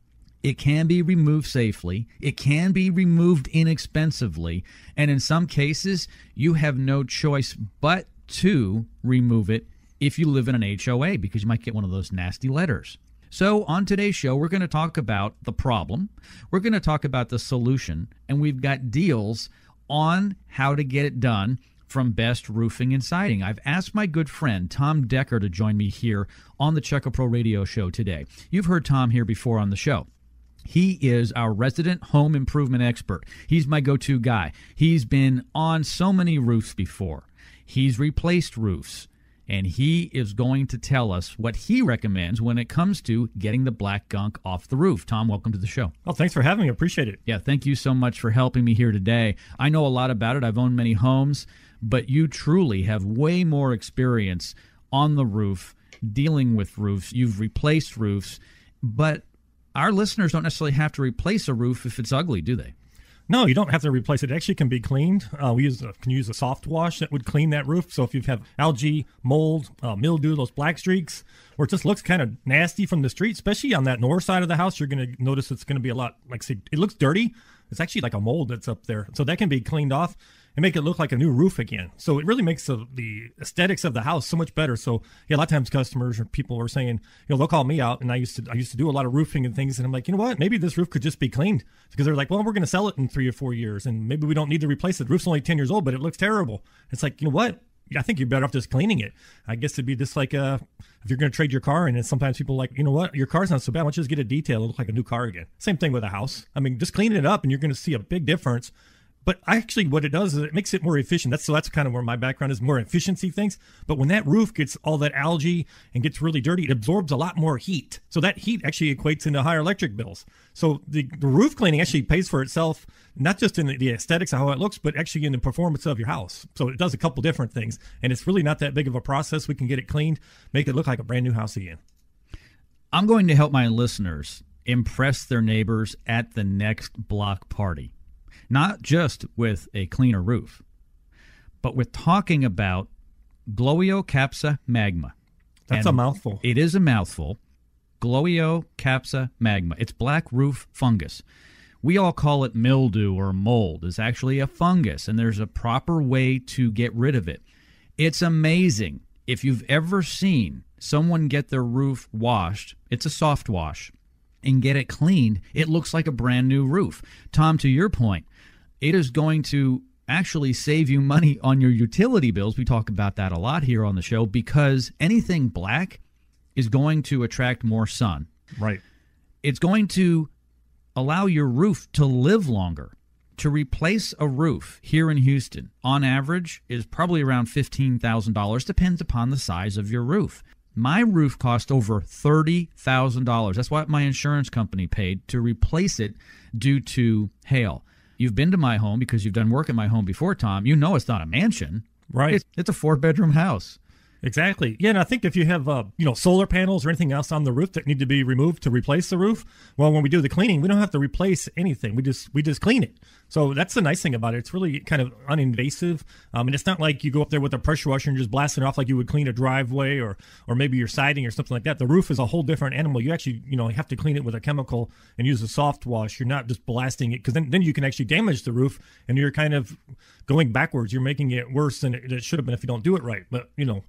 Speaker 3: It can be removed safely. It can be removed inexpensively. And in some cases, you have no choice but to remove it if you live in an H O A, because you might get one of those nasty letters. So on today's show, we're going to talk about the problem. We're going to talk about the solution. And we've got deals on how to get it done from Best Roofing and Siding. I've asked my good friend Tom Decker to join me here on the Checker Pro Radio Show today. You've heard Tom here before on the show. He is our resident home improvement expert. He's my go-to guy. He's been on so many roofs before. He's replaced roofs, and he is going to tell us what he recommends when it comes to getting the black gunk off the roof. Tom, welcome to the show.
Speaker 4: Oh, thanks for having me. Appreciate it.
Speaker 3: Yeah, thank you so much for helping me here today. I know a lot about it. I've owned many homes, but you truly have way more experience on the roof, dealing with roofs. You've replaced roofs, but our listeners don't necessarily have to replace a roof if it's ugly, do they?
Speaker 4: No, you don't have to replace it. It actually can be cleaned. Uh, we use a, can use a soft wash that would clean that roof. So if you have algae, mold, uh, mildew, those black streaks, or it just looks kind of nasty from the street, especially on that north side of the house, you're going to notice it's going to be a lot, like, see, it looks dirty. It's actually like a mold that's up there. So that can be cleaned off and make it look like a new roof again. So it really makes the, the aesthetics of the house so much better. So yeah, a lot of times customers or people are saying, you know, they'll call me out, and I used to I used to do a lot of roofing and things, and I'm like, you know what, maybe this roof could just be cleaned, because they're like, well, we're going to sell it in three or four years, and maybe we don't need to replace it. The roof's only ten years old, but it looks terrible. It's like, you know what? I think you're better off just cleaning it. I guess it'd be just like uh, if you're going to trade your car, and then sometimes people are like, you know what, your car's not so bad. Why don't you just get a detail? It'll look like a new car again. Same thing with a house. I mean, just clean it up, and you're going to see a big difference. But actually what it does is it makes it more efficient. That's so that's kind of where my background is, more efficiency things. But when that roof gets all that algae and gets really dirty, it absorbs a lot more heat. So that heat actually equates into higher electric bills. So the, the roof cleaning actually pays for itself, not just in the, the aesthetics of how it looks, but actually in the performance of your house. So it does a couple different things. And it's really not that big of a process. We can get it cleaned, make it look like a brand new house again.
Speaker 3: I'm going to help my listeners impress their neighbors at the next block party. Not just with a cleaner roof, but with talking about Gloeocapsa magma.
Speaker 4: That's
Speaker 3: And
Speaker 4: a mouthful.
Speaker 3: It is a mouthful. Gloeocapsa magma. It's black roof fungus. We all call it mildew or mold. It's actually a fungus, and there's a proper way to get rid of it. It's amazing. If you've ever seen someone get their roof washed, it's a soft wash, and get it cleaned, it looks like a brand new roof. Tom, to your point, it is going to actually save you money on your utility bills. We talk about that a lot here on the show, because anything black is going to attract more sun.
Speaker 4: Right.
Speaker 3: It's going to allow your roof to live longer. To replace a roof here in Houston, on average, is probably around fifteen thousand dollars, depends upon the size of your roof. My roof cost over thirty thousand dollars. That's what my insurance company paid to replace it due to hail. You've been to my home because you've done work at my home before, Tom. You know it's not a mansion.
Speaker 4: Right.
Speaker 3: It's, it's a four-bedroom house.
Speaker 4: Exactly. Yeah, and I think if you have, uh, you know, solar panels or anything else on the roof that need to be removed to replace the roof, well, when we do the cleaning, we don't have to replace anything. We just we just clean it. So that's the nice thing about it. It's really kind of uninvasive, um, and it's not like you go up there with a pressure washer and just blast it off like you would clean a driveway or or maybe your siding or something like that. The roof is a whole different animal. You actually, you know, have to clean it with a chemical and use a soft wash. You're not just blasting it, because then, then you can actually damage the roof, and you're kind of going backwards. You're making it worse than it, it should have been if you don't do it right. But, you know,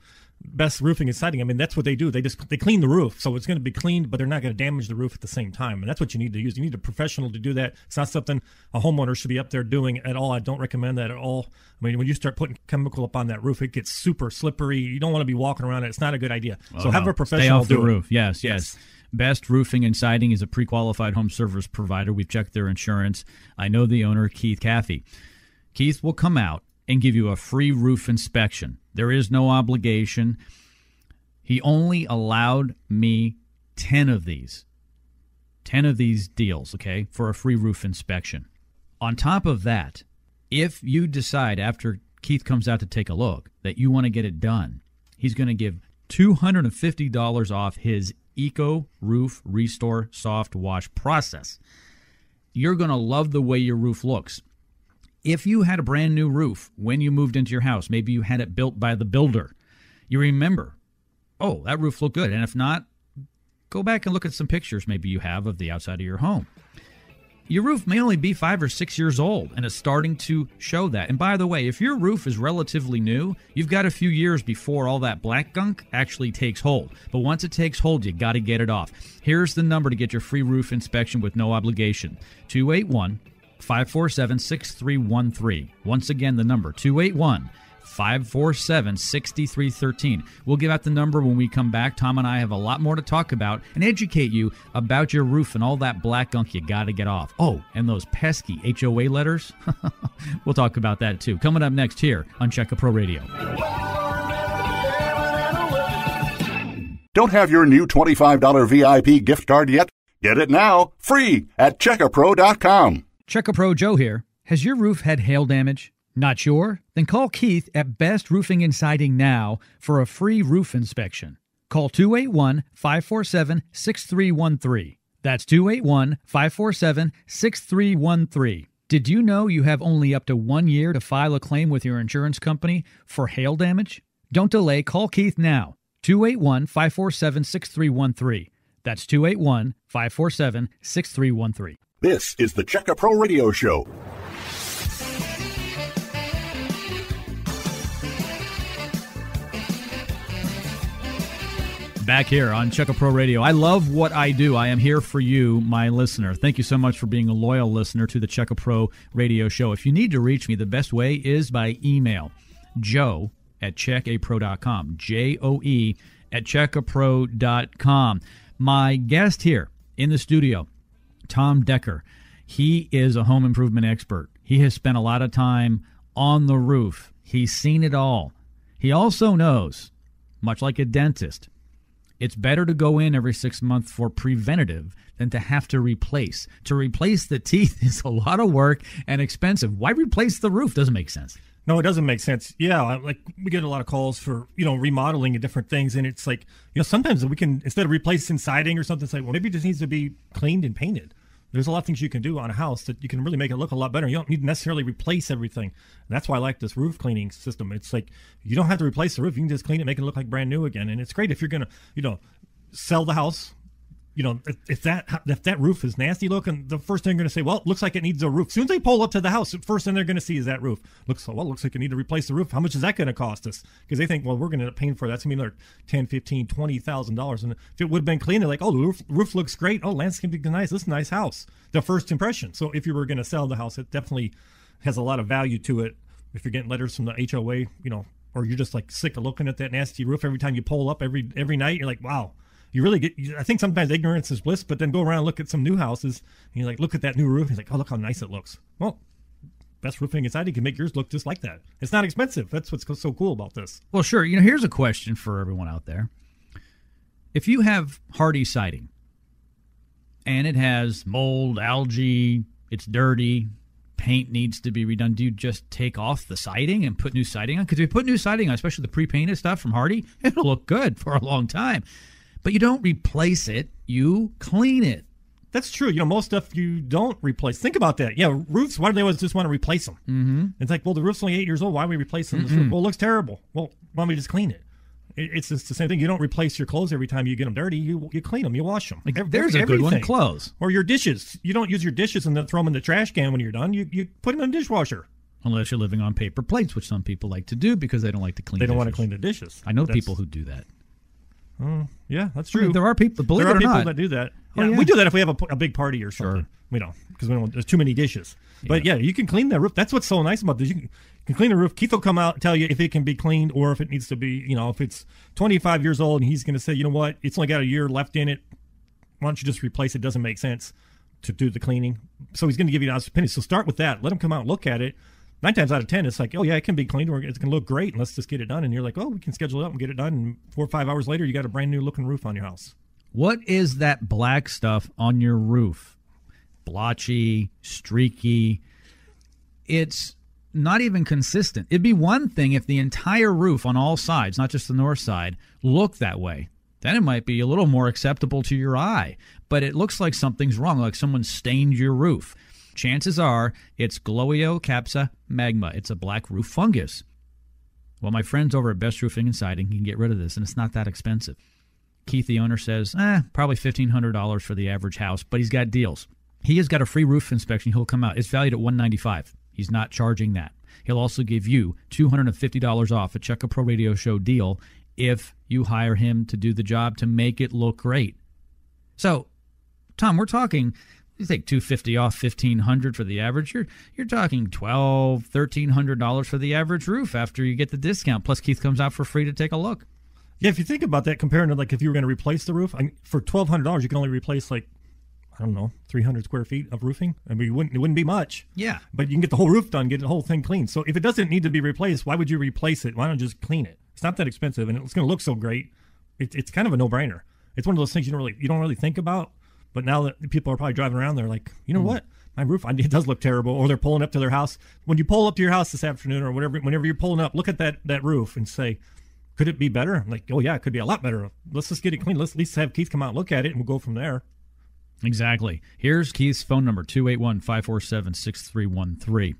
Speaker 4: Best Roofing and Siding, I mean, that's what they do. They just they clean the roof, so it's going to be cleaned, but they're not going to damage the roof at the same time. And that's what you need to use. You need a professional to do that. It's not something a homeowner should be up there doing at all. I don't recommend that at all. I mean, when you start putting chemical up on that roof, it gets super slippery. You don't want to be walking around it. It's not a good idea.
Speaker 3: Well,
Speaker 4: so have
Speaker 3: no.
Speaker 4: a professional
Speaker 3: Stay off
Speaker 4: do
Speaker 3: the
Speaker 4: it.
Speaker 3: roof. Yes, yes, yes. Best Roofing and Siding is a pre-qualified home service provider. We've checked their insurance. I know the owner, Keith Caffey. Keith will come out and give you a free roof inspection. There is no obligation. He only allowed me ten of these. ten of these deals, okay, for a free roof inspection. On top of that, if you decide after Keith comes out to take a look that you want to get it done, he's going to give two hundred fifty dollars off his Eco Roof Restore Soft Wash process. You're going to love the way your roof looks. If you had a brand new roof when you moved into your house, maybe you had it built by the builder, you remember, oh, that roof looked good. And if not, go back and look at some pictures maybe you have of the outside of your home. Your roof may only be five or six years old, and it's starting to show that. And by the way, if your roof is relatively new, you've got a few years before all that black gunk actually takes hold. But once it takes hold, you got to get it off. Here's the number to get your free roof inspection with no obligation. two eight one, five four seven, six three one three. Once again, the number, two eight one, five four seven, six three one three. We'll give out the number when we come back. Tom and I have a lot more to talk about and educate you about your roof and all that black gunk you got to get off. Oh, and those pesky H O A letters. We'll talk about that too. Coming up next here on Check A Pro Radio.
Speaker 1: Don't have your new twenty-five dollars V I P gift card yet? Get it now, free at check a pro dot com.
Speaker 3: Check A Pro Joe here. Has your roof had hail damage? Not sure? Then call Keith at Best Roofing and Siding now for a free roof inspection. Call two eight one, five four seven, six three one three. That's two eight one, five four seven, six three one three. Did you know you have only up to one year to file a claim with your insurance company for hail damage? Don't delay. Call Keith now. two eight one, five four seven, six three one three. That's two eight one, five four seven, six three one three.
Speaker 1: This is the Check A Pro Radio Show.
Speaker 3: Back here on Check A Pro Radio. I love what I do. I am here for you, my listener. Thank you so much for being a loyal listener to the Check A Pro Radio Show. If you need to reach me, the best way is by email. Joe at check a pro dot com. J O E at check a pro dot com. My guest here in the studio, Tom Decker. He is a home improvement expert. He has spent a lot of time on the roof. He's seen it all. He also knows, much like a dentist, it's better to go in every six months for preventative than to have to replace. To replace the teeth is a lot of work and expensive. Why replace the roof? Doesn't make sense.
Speaker 4: No, it doesn't make sense. Yeah, like we get a lot of calls for, you know, remodeling and different things, and it's like, you know, sometimes we can, instead of replacing siding or something, it's like, well, maybe it just needs to be cleaned and painted. There's a lot of things you can do on a house that you can really make it look a lot better. You don't need to necessarily replace everything. And that's why I like this roof cleaning system. It's like you don't have to replace the roof. You can just clean it, make it look like brand new again. And it's great if you're going to, you know, sell the house. You know, if, if that if that roof is nasty looking, the first thing they're going to say, well, it looks like it needs a roof. As soon as they pull up to the house, the first thing they're going to see is that roof. Looks well, looks like you need to replace the roof. How much is that going to cost us? Because they think, well, we're going to end up paying for that. That's going to be another ten, fifteen, twenty thousand dollars. And if it would have been clean, they're like, oh, the roof, roof looks great. Oh, landscaping is nice. This is a nice house. The first impression. So if you were going to sell the house, it definitely has a lot of value to it. If you're getting letters from the H O A, you know, or you're just like sick of looking at that nasty roof every time you pull up every every night, you're like, wow. You really get, I think sometimes ignorance is bliss, but then go around and look at some new houses, and you're like, look at that new roof. He's like, oh, look how nice it looks. Well, Best Roofing and Siding can make yours look just like that. It's not expensive. That's what's so cool about this.
Speaker 3: Well, sure. You know, here's a question for everyone out there. If you have hardy siding, and it has mold, algae, it's dirty, paint needs to be redone, do you just take off the siding and put new siding on? Because if you put new siding on, especially the pre-painted stuff from Hardy, it'll look good for a long time. But you don't replace it, you clean it.
Speaker 4: That's true. You know, most stuff you don't replace. Think about that. Yeah, roofs, why do they always just want to replace them? Mm-hmm. It's like, well, the roof's only eight years old. Why are we replacing this roof? Well, it looks terrible. Well, why don't we just clean it? it? It's just the same thing. You don't replace your clothes every time you get them dirty. You you clean them. You wash them.
Speaker 3: Like, there's a good one, clothes.
Speaker 4: Or your dishes. You don't use your dishes and then throw them in the trash can when you're done. You, you put them in the dishwasher.
Speaker 3: Unless you're living on paper plates, which some people like to do because they don't like to clean
Speaker 4: They don't want to
Speaker 3: dishes.
Speaker 4: clean the dishes.
Speaker 3: I know
Speaker 4: That's-
Speaker 3: people who do that.
Speaker 4: Oh, yeah, that's
Speaker 3: I
Speaker 4: true.
Speaker 3: mean, there are people, believe
Speaker 4: there are
Speaker 3: it or
Speaker 4: people
Speaker 3: not.
Speaker 4: that do that.
Speaker 3: Oh,
Speaker 4: Yeah,
Speaker 3: yeah.
Speaker 4: We do that if we have a, a big party or something.
Speaker 3: Sure.
Speaker 4: We don't, because we don't. There's too many dishes. But yeah, you can clean the roof. That's what's so nice about this. You can, you can clean the roof. Keith will come out and tell you if it can be cleaned or if it needs to be. You know, if it's twenty-five years old and he's going to say, you know what, it's only got a year left in it. Why don't you just replace it? Doesn't make sense to do the cleaning. So he's going to give you an honest opinion. So start with that. Let him come out and look at it. Nine times out of ten, it's like, oh, yeah, it can be cleaned or it's going to look great, and let's just get it done. And you're like, oh, we can schedule it up and get it done. And four or five hours later, you got a brand new looking roof on your house.
Speaker 3: What is that black stuff on your roof? Blotchy, streaky. It's not even consistent. It'd be one thing if the entire roof on all sides, not just the north side, looked that way. Then it might be a little more acceptable to your eye. But it looks like something's wrong, like someone stained your roof. Chances are it's Gloeocapsa magma. It's a black roof fungus. Well, my friends over at Best Roofing and Siding can get rid of this, and it's not that expensive. Keith, the owner, says, eh, probably fifteen hundred dollars for the average house, but he's got deals. He has got a free roof inspection. He'll come out. It's valued at one hundred ninety-five dollars. He's not charging that. He'll also give you two hundred fifty dollars off a Check a Pro Radio Show deal if you hire him to do the job to make it look great. So, Tom, we're talking... You take two hundred fifty dollars off fifteen hundred dollars for the average. You're you're talking twelve hundred dollars, thirteen hundred dollars for the average roof after you get the discount. Plus, Keith comes out for free to take a look.
Speaker 4: Yeah, if you think about that, comparing to like if you were going to replace the roof, I mean, for twelve hundred dollars, you can only replace like, I don't know, three hundred square feet of roofing. I mean, it wouldn't, it wouldn't be much.
Speaker 3: Yeah.
Speaker 4: But you can get the whole roof done, get the whole thing clean. So if it doesn't need to be replaced, why would you replace it? Why don't you just clean it? It's not that expensive, and it's going to look so great. It, it's kind of a no-brainer. It's one of those things you don't really you don't really think about. But now that people are probably driving around, they're like, you know mm. what? My roof, it does look terrible. Or they're pulling up to their house. When you pull up to your house this afternoon or whatever, whenever you're pulling up, look at that, that roof and say, could it be better? I'm like, oh, yeah, it could be a lot better. Let's just get it clean. Let's at least have Keith come out and look at it, and we'll go from there.
Speaker 3: Exactly. Here's Keith's phone number, two eight one, five four seven, six three one three.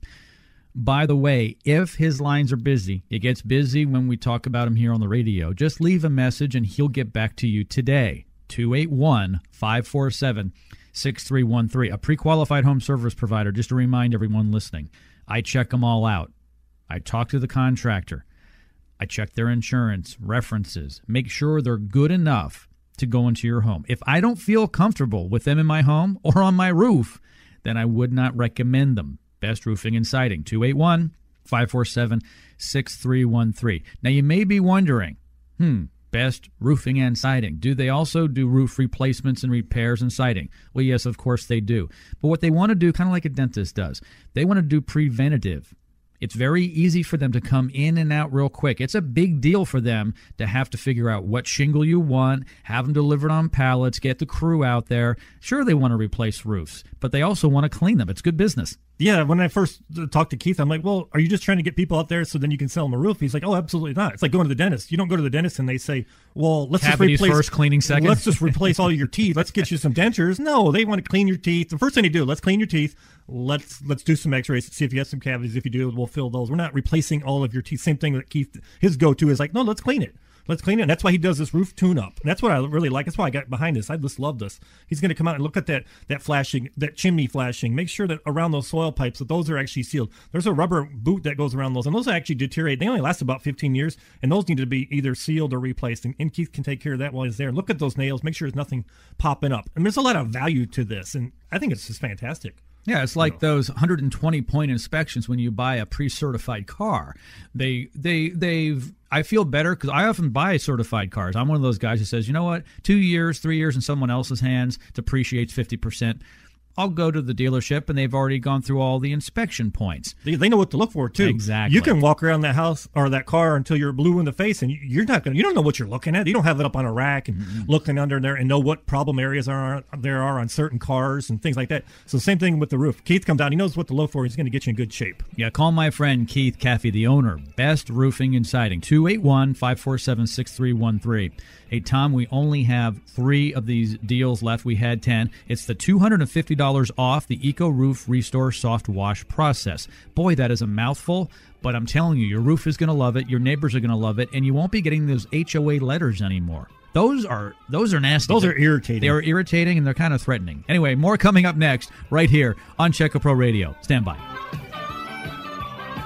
Speaker 3: By the way, if his lines are busy, it gets busy when we talk about him here on the radio, just leave a message, and he'll get back to you today. two eight one, five four seven, six three one three. A pre-qualified home service provider, just to remind everyone listening. I check them all out. I talk to the contractor. I check their insurance, references, make sure they're good enough to go into your home. If I don't feel comfortable with them in my home or on my roof, then I would not recommend them. Best Roofing and Siding, two eight one, five four seven, six three one three. Now, you may be wondering, hmm, Best Roofing and Siding, do they also do roof replacements and repairs and siding? Well, yes, of course they do. But what they want to do, kind of like a dentist does, they want to do preventative. It's very easy for them to come in and out real quick. It's a big deal for them to have to figure out what shingle you want, have them delivered on pallets, get the crew out there. Sure, they want to replace roofs, but they also want to clean them. It's good business.
Speaker 4: Yeah, when I first talked to Keith, I'm like, well, are you just trying to get people out there so then you can sell them a roof? He's like, oh, absolutely not. It's like going to the dentist. You don't go to the dentist and they say, well, let's
Speaker 3: Cavities
Speaker 4: just replace
Speaker 3: first, cleaning second.
Speaker 4: Let's just replace all your teeth. Let's get you some dentures. No, they want to clean your teeth. The first thing they do, let's clean your teeth. Let's let's do some x-rays to see if you have some cavities. If you do, we'll fill those. We're not replacing all of your teeth. Same thing that Keith, his go-to is like, no, let's clean it. Let's clean it. And that's why he does this roof tune-up. And that's what I really like. That's why I got behind this. I just love this. He's going to come out and look at that that flashing, that chimney flashing. Make sure that around those soil pipes, that those are actually sealed. There's a rubber boot that goes around those, and those actually deteriorate. They only last about fifteen years, and those need to be either sealed or replaced. And, and Keith can take care of that while he's there. Look at those nails. Make sure there's nothing popping up. And there's a lot of value to this, and I think it's just fantastic.
Speaker 3: Yeah, it's like those one hundred twenty point inspections when you buy a pre-certified car. They, they, they've. I feel better because I often buy certified cars. I'm one of those guys who says, you know what, two years, three years in someone else's hands depreciates fifty percent. I'll go to the dealership, and they've already gone through all the inspection points.
Speaker 4: They, they know what to look for, too.
Speaker 3: Exactly.
Speaker 4: You can walk around that house or that car until you're blue in the face, and you're not going. You don't know what you're looking at. You don't have it up on a rack and mm-hmm. looking under there and know what problem areas are there are on certain cars and things like that. So same thing with the roof. Keith comes down. He knows what to look for. He's going to get you in good shape.
Speaker 3: Yeah, call my friend Keith Caffey, the owner, Best Roofing and Siding, two eight one, five four seven, six three one three. Hey, Tom, we only have three of these deals left. We had ten. It's the two hundred fifty dollars off the Eco Roof Restore Soft Wash process. Boy, that is a mouthful, but I'm telling you, your roof is going to love it, your neighbors are going to love it, and you won't be getting those H O A letters anymore. Those are those are nasty.
Speaker 4: Those are irritating.
Speaker 3: They are irritating, and they're kind of threatening. Anyway, more coming up next right here on Check a Pro Radio. Stand by.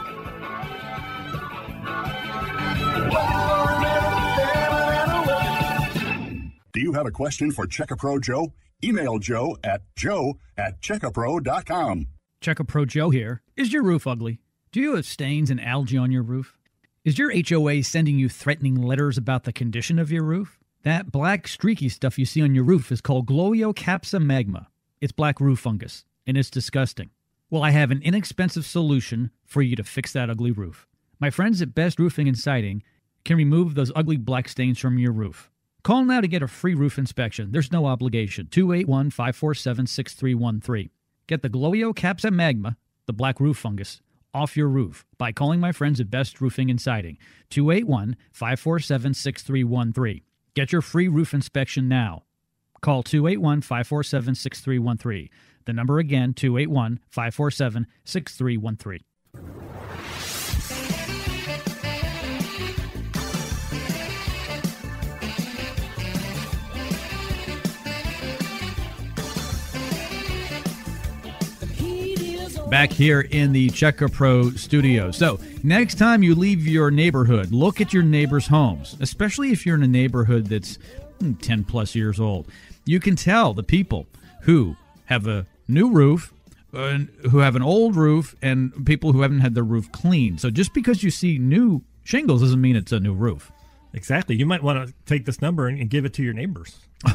Speaker 1: Do you have a question for Check-A-Pro Joe? Email Joe at joe at check a pro dot com.
Speaker 3: Check-A-Pro Joe here. Is your roof ugly? Do you have stains and algae on your roof? Is your H O A sending you threatening letters about the condition of your roof? That black streaky stuff you see on your roof is called Gloeocapsa magma. It's black roof fungus, and it's disgusting. Well, I have an inexpensive solution for you to fix that ugly roof. My friends at Best Roofing and Siding can remove those ugly black stains from your roof. Call now to get a free roof inspection. There's no obligation. two eight one, five four seven, six three one three. Get the Gloeocapsa magma, the black roof fungus, off your roof by calling my friends at Best Roofing and Siding. two eight one, five four seven, six three one three. Get your free roof inspection now. Call two eight one, five four seven, six three one three. The number again, two eight one, five four seven, six three one three. Back here in the Check-A-Pro studio. So, next time you leave your neighborhood, look at your neighbors' homes, especially if you're in a neighborhood that's ten plus years old. You can tell the people who have a new roof, uh, who have an old roof, and people who haven't had their roof cleaned. So, just because you see new shingles doesn't mean it's a new roof.
Speaker 4: Exactly. You might want to take this number and, and give it to your neighbors.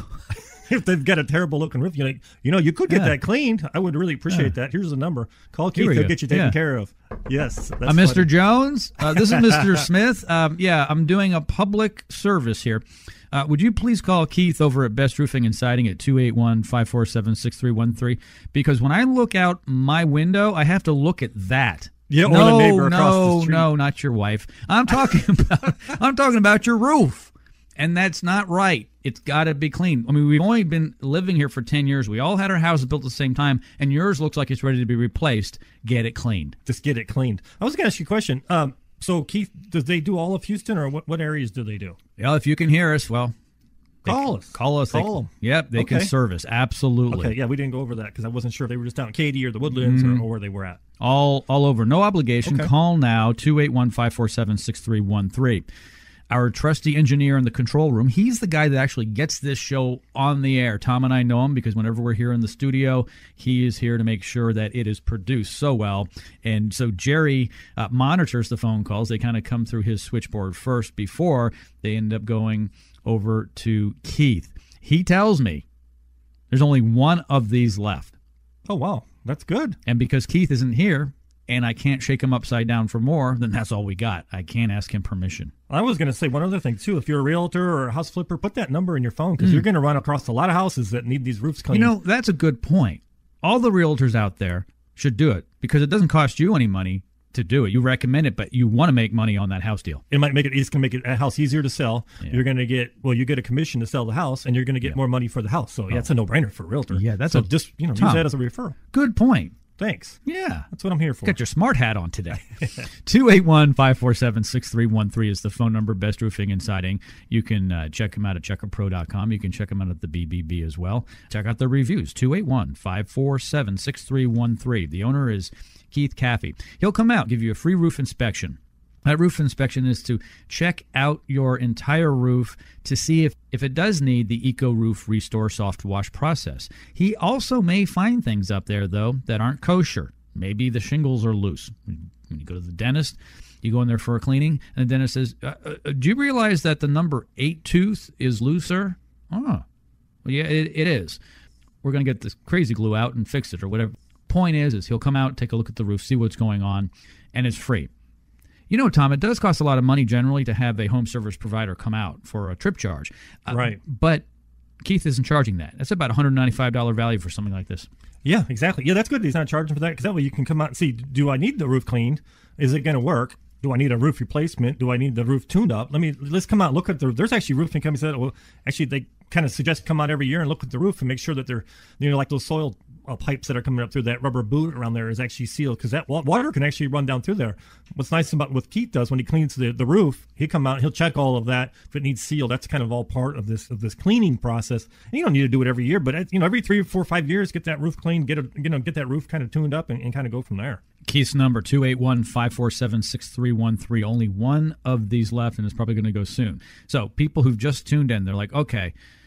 Speaker 4: If they've got a terrible looking roof, you're like, you know, you could get
Speaker 3: Yeah.
Speaker 4: that cleaned. I would really appreciate
Speaker 3: Yeah.
Speaker 4: that. Here's the number. Call
Speaker 3: Here
Speaker 4: Keith.
Speaker 3: we
Speaker 4: He'll
Speaker 3: go.
Speaker 4: get you taken
Speaker 3: Yeah.
Speaker 4: care of. Yes. That's
Speaker 3: Uh, Mister
Speaker 4: funny.
Speaker 3: Jones, uh, this is Mister Smith. Um, yeah, I'm doing a public service here. Uh, would you please call Keith over at Best Roofing and Siding at two eight one, five four seven, six three one three? Because when I look out my window, I have to look at that.
Speaker 4: Yeah, or
Speaker 3: no,
Speaker 4: the neighbor across
Speaker 3: no,
Speaker 4: the street.
Speaker 3: no, not your wife. I'm talking about I'm talking about your roof. And that's not right. It's got to be clean. I mean, we've only been living here for ten years. We all had our houses built at the same time, and yours looks like it's ready to be replaced. Get it cleaned.
Speaker 4: Just get it cleaned. I was going to ask you a question. Um, so, Keith, does they do all of Houston, or what, what areas do they do?
Speaker 3: Well, if you can hear us, well, they
Speaker 4: Call
Speaker 3: can-
Speaker 4: us.
Speaker 3: Call us.
Speaker 4: Call
Speaker 3: they,
Speaker 4: them.
Speaker 3: Yep, they can
Speaker 4: Okay.
Speaker 3: service. Absolutely.
Speaker 4: Okay, yeah, we didn't go over that because I wasn't sure if they were just down in Katy or the Woodlands
Speaker 3: Mm-hmm.
Speaker 4: or, or where they were at.
Speaker 3: All all over. No obligation.
Speaker 4: Okay.
Speaker 3: Call now, two eight one, five four seven, six three one three. Our trusty engineer in the control room, he's the guy that actually gets this show on the air. Tom and I know him because whenever we're here in the studio, he is here to make sure that it is produced so well. And so Jerry uh, monitors the phone calls. They kind of come through his switchboard first before they end up going over to Keith. He tells me there's only one of these left.
Speaker 4: Oh, wow. That's good.
Speaker 3: And because Keith isn't here and I can't shake him upside down for more, then that's all we got. I can't ask him permission.
Speaker 4: I was going to say one other thing, too. If you're a realtor or a house flipper, put that number in your phone because you're going to run across a lot of houses that need these roofs
Speaker 3: You
Speaker 4: cleaned.
Speaker 3: know, that's a good point. All the realtors out there should do it because it doesn't cost you any money to do it. You recommend it, but you want to make money on that house deal.
Speaker 4: It might make it, it's going to make it, a house easier to sell.
Speaker 3: Yeah.
Speaker 4: You're going to get, well, you get a commission to sell the house, and you're going to get
Speaker 3: Yeah.
Speaker 4: more money for the house. So, yeah, it's a no-brainer for a realtor.
Speaker 3: Yeah, that's
Speaker 4: so
Speaker 3: a-
Speaker 4: just, you know,
Speaker 3: Tom.
Speaker 4: use that as a referral.
Speaker 3: Good point.
Speaker 4: Thanks.
Speaker 3: Yeah.
Speaker 4: That's what I'm here for.
Speaker 3: Got your smart hat on today. two eight one, five four seven, six three one three is the phone number, Best Roofing and Siding. You can uh, check them out at check a pro dot com. You can check them out at the B B B as well. Check out their reviews, two eight one, five four seven, six three one three. The owner is Keith Caffey. He'll come out, give you a free roof inspection. That roof inspection is to check out your entire roof to see if, if it does need the Eco Roof Restore Soft Wash process. He also may find things up there, though, that aren't kosher. Maybe the shingles are loose. When you go to the dentist, you go in there for a cleaning, and the dentist says, uh, uh, do you realize that the number eight tooth is looser? Oh, well, yeah, it, it is. We're going to get this crazy glue out and fix it or whatever. Point is, is he'll come out, take a look at the roof, see what's going on, and it's free. You know, Tom, it does cost a lot of money generally to have a home service provider come out for a trip charge. Uh,
Speaker 4: Right.
Speaker 3: But Keith isn't charging that. That's about one hundred ninety-five dollars value for something like this.
Speaker 4: Yeah, exactly. Yeah, that's good. He's not charging for that because that way you can come out and see, do I need the roof cleaned? Is it going to work? Do I need a roof replacement? Do I need the roof tuned up? Let me let's come out and look at the. There's actually roofing companies that well, actually they kind of suggest come out every year and look at the roof and make sure that they're, you know, like those soil uh, pipes that are coming up through that rubber boot around there is actually sealed because that wa- water can actually run down through there. What's nice about what Keith does when he cleans the, the roof, he come out, he'll check all of that. If it needs sealed, that's kind of all part of this of this cleaning process. And you don't need to do it every year, but you know, every three or four or five years, get that roof cleaned, get a, you know, get that roof kind of tuned up and, and kind of go from there.
Speaker 3: Keith's number, two eight one, five four seven, six three one three. Only one of these left, and it's probably going to go soon. So people who've just tuned in, they're like, okay,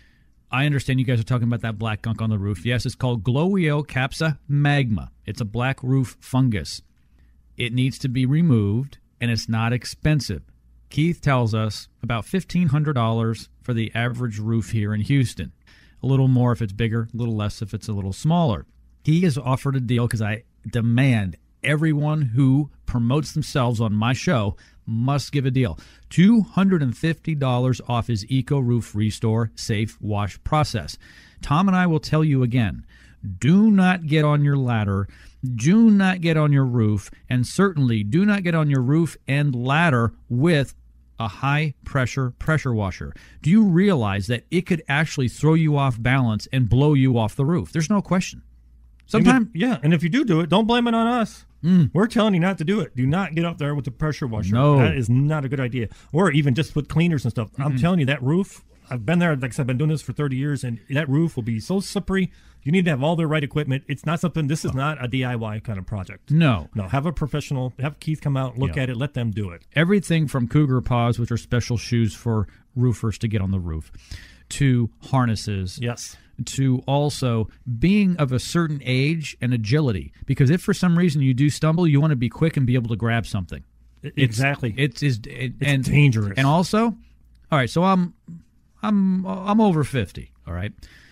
Speaker 3: I understand you guys are talking about that black gunk on the roof. Yes, it's called Gloeocapsa magma. It's a black roof fungus. It needs to be removed, and it's not expensive. Keith tells us about fifteen hundred dollars for the average roof here in Houston. A little more if it's bigger, a little less if it's a little smaller. He has offered a deal because I demand everyone who promotes themselves on my show must give a deal. two hundred fifty dollars off his Eco Roof Restore Safe Wash process. Tom and I will tell you again, do not get on your ladder, do not get on your roof, and certainly do not get on your roof and ladder with a high-pressure pressure washer. Do you realize that it could actually throw you off balance and blow you off the roof? There's no question. Sometimes,
Speaker 4: yeah, and if you do do it, don't blame it on us. Mm. We're telling you not to do it. Do not get up there with the pressure washer.
Speaker 3: No.
Speaker 4: That is not a good idea. Or even just with cleaners and stuff. Mm-hmm. I'm telling you, that roof, I've been there, like I said, I've been doing this for thirty years, and that roof will be so slippery. You need to have all the right equipment. It's not something, this is not a D I Y kind of project.
Speaker 3: No.
Speaker 4: No, have a professional, have Keith come out, look
Speaker 3: Yeah.
Speaker 4: at it, let them do it.
Speaker 3: Everything from Cougar Paws, which are special shoes for roofers to get on the roof, to harnesses.
Speaker 4: Yes.
Speaker 3: To also being of a certain age and agility. Because if for some reason you do stumble, you want to be quick and be able to grab something. It's,
Speaker 4: exactly.
Speaker 3: It's, it's, it,
Speaker 4: it's
Speaker 3: and,
Speaker 4: dangerous.
Speaker 3: And also, all right, so I'm I'm I'm over fifty, all right?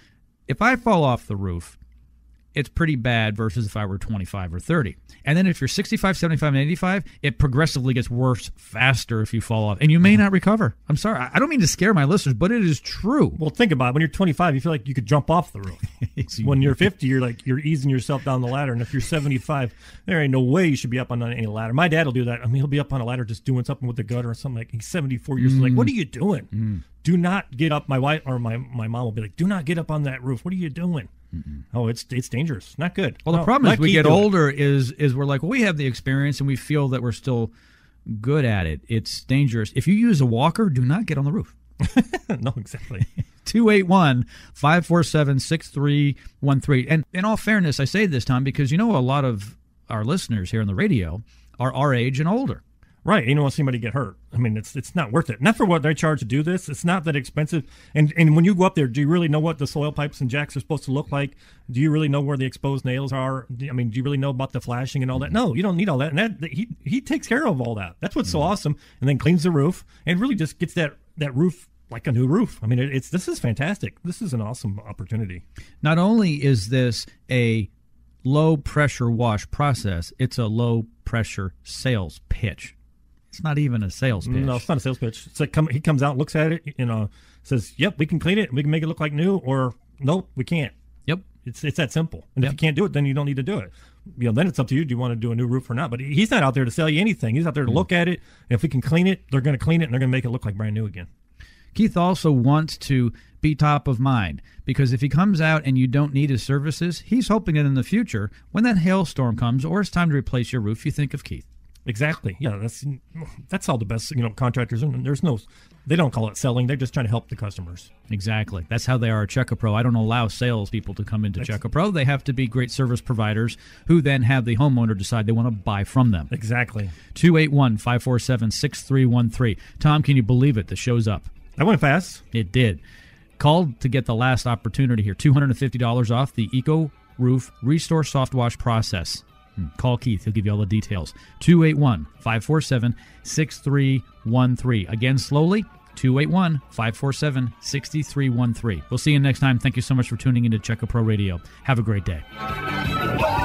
Speaker 3: If I fall off the roof, it's pretty bad versus if I were twenty-five or thirty. And then if you're sixty-five, seventy-five, and eighty-five, it progressively gets worse faster if you fall off. And you may not recover. I'm sorry. I don't mean to scare my listeners, but it is true.
Speaker 4: Well, think about it. When you're twenty-five, you feel like you could jump off the roof. When you're fifty, you're like you're easing yourself down the ladder. And if you're seventy-five, there ain't no way you should be up on any ladder. My dad will do that. I mean, he'll be up on a ladder just doing something with the gutter or something. Like he's seventy-four years old.
Speaker 3: Mm.
Speaker 4: Like, what are you doing?
Speaker 3: Mm.
Speaker 4: Do not get up. My wife or my, my mom will be like, do not get up on that roof. What are you doing? Mm-mm. Oh, it's it's dangerous. Not good.
Speaker 3: Well, the
Speaker 4: no,
Speaker 3: problem is we get
Speaker 4: do
Speaker 3: older is is we're like, well, we have the experience and we feel that we're still good at it. It's dangerous. If you use a walker, do not get on the roof.
Speaker 4: No, exactly.
Speaker 3: two eight one, five four seven, six three one three. And in all fairness, I say this, Tom, because you know a lot of our listeners here on the radio are our age and older.
Speaker 4: Right. You don't want to see anybody get hurt. I mean, it's it's not worth it. Not for what they charge to do this. It's not that expensive. And and when you go up there, do you really know what the soil pipes and jacks are supposed to look like? Do you really know where the exposed nails are? I mean, do you really know about the flashing and all that? No, you don't need all that. And that he he takes care of all that. That's what's so awesome. And then cleans the roof and really just gets that, that roof like a new roof. I mean, it, it's this is fantastic. This is an awesome opportunity.
Speaker 3: Not only is this a low pressure wash process, it's a low pressure sales pitch. It's not even a sales pitch.
Speaker 4: No, it's not a sales pitch. It's like come, he comes out, looks at it, you know, says, "Yep, we can clean it. We can make it look like new," or "Nope, we can't."
Speaker 3: Yep,
Speaker 4: it's it's that simple. And
Speaker 3: yep.
Speaker 4: if you can't do it, then you don't need to do it. You know, then it's up to you. Do you want to do a new roof or not? But he's not out there to sell you anything. He's out there to mm. look at it. And if we can clean it, they're going to clean it and they're going to make it look like brand new again.
Speaker 3: Keith also wants to be top of mind because if he comes out and you don't need his services, he's hoping that in the future, when that hailstorm comes or it's time to replace your roof, you think of Keith.
Speaker 4: Exactly. Yeah, that's that's all the best, you know, contractors. And there's no, they don't call it selling. They're just trying to help the customers. Exactly.
Speaker 3: That's how they are at CheckaPro. I don't allow salespeople to come into CheckaPro. They have to be great service providers who then have the homeowner decide they want to buy from them.
Speaker 4: Exactly.
Speaker 3: two eight one, five four seven, six three one three. Tom, can you believe it? The show's up.
Speaker 4: That went fast.
Speaker 3: It did. Called to get the last opportunity here. two hundred fifty dollars off the Eco Roof Restore Soft Wash process. Call Keith. He'll give you all the details. two eight one, five four seven, six three one three. Again, slowly, two eight one, five four seven, six three one three. We'll see you next time. Thank you so much for tuning into Checka Pro Radio. Have a great day.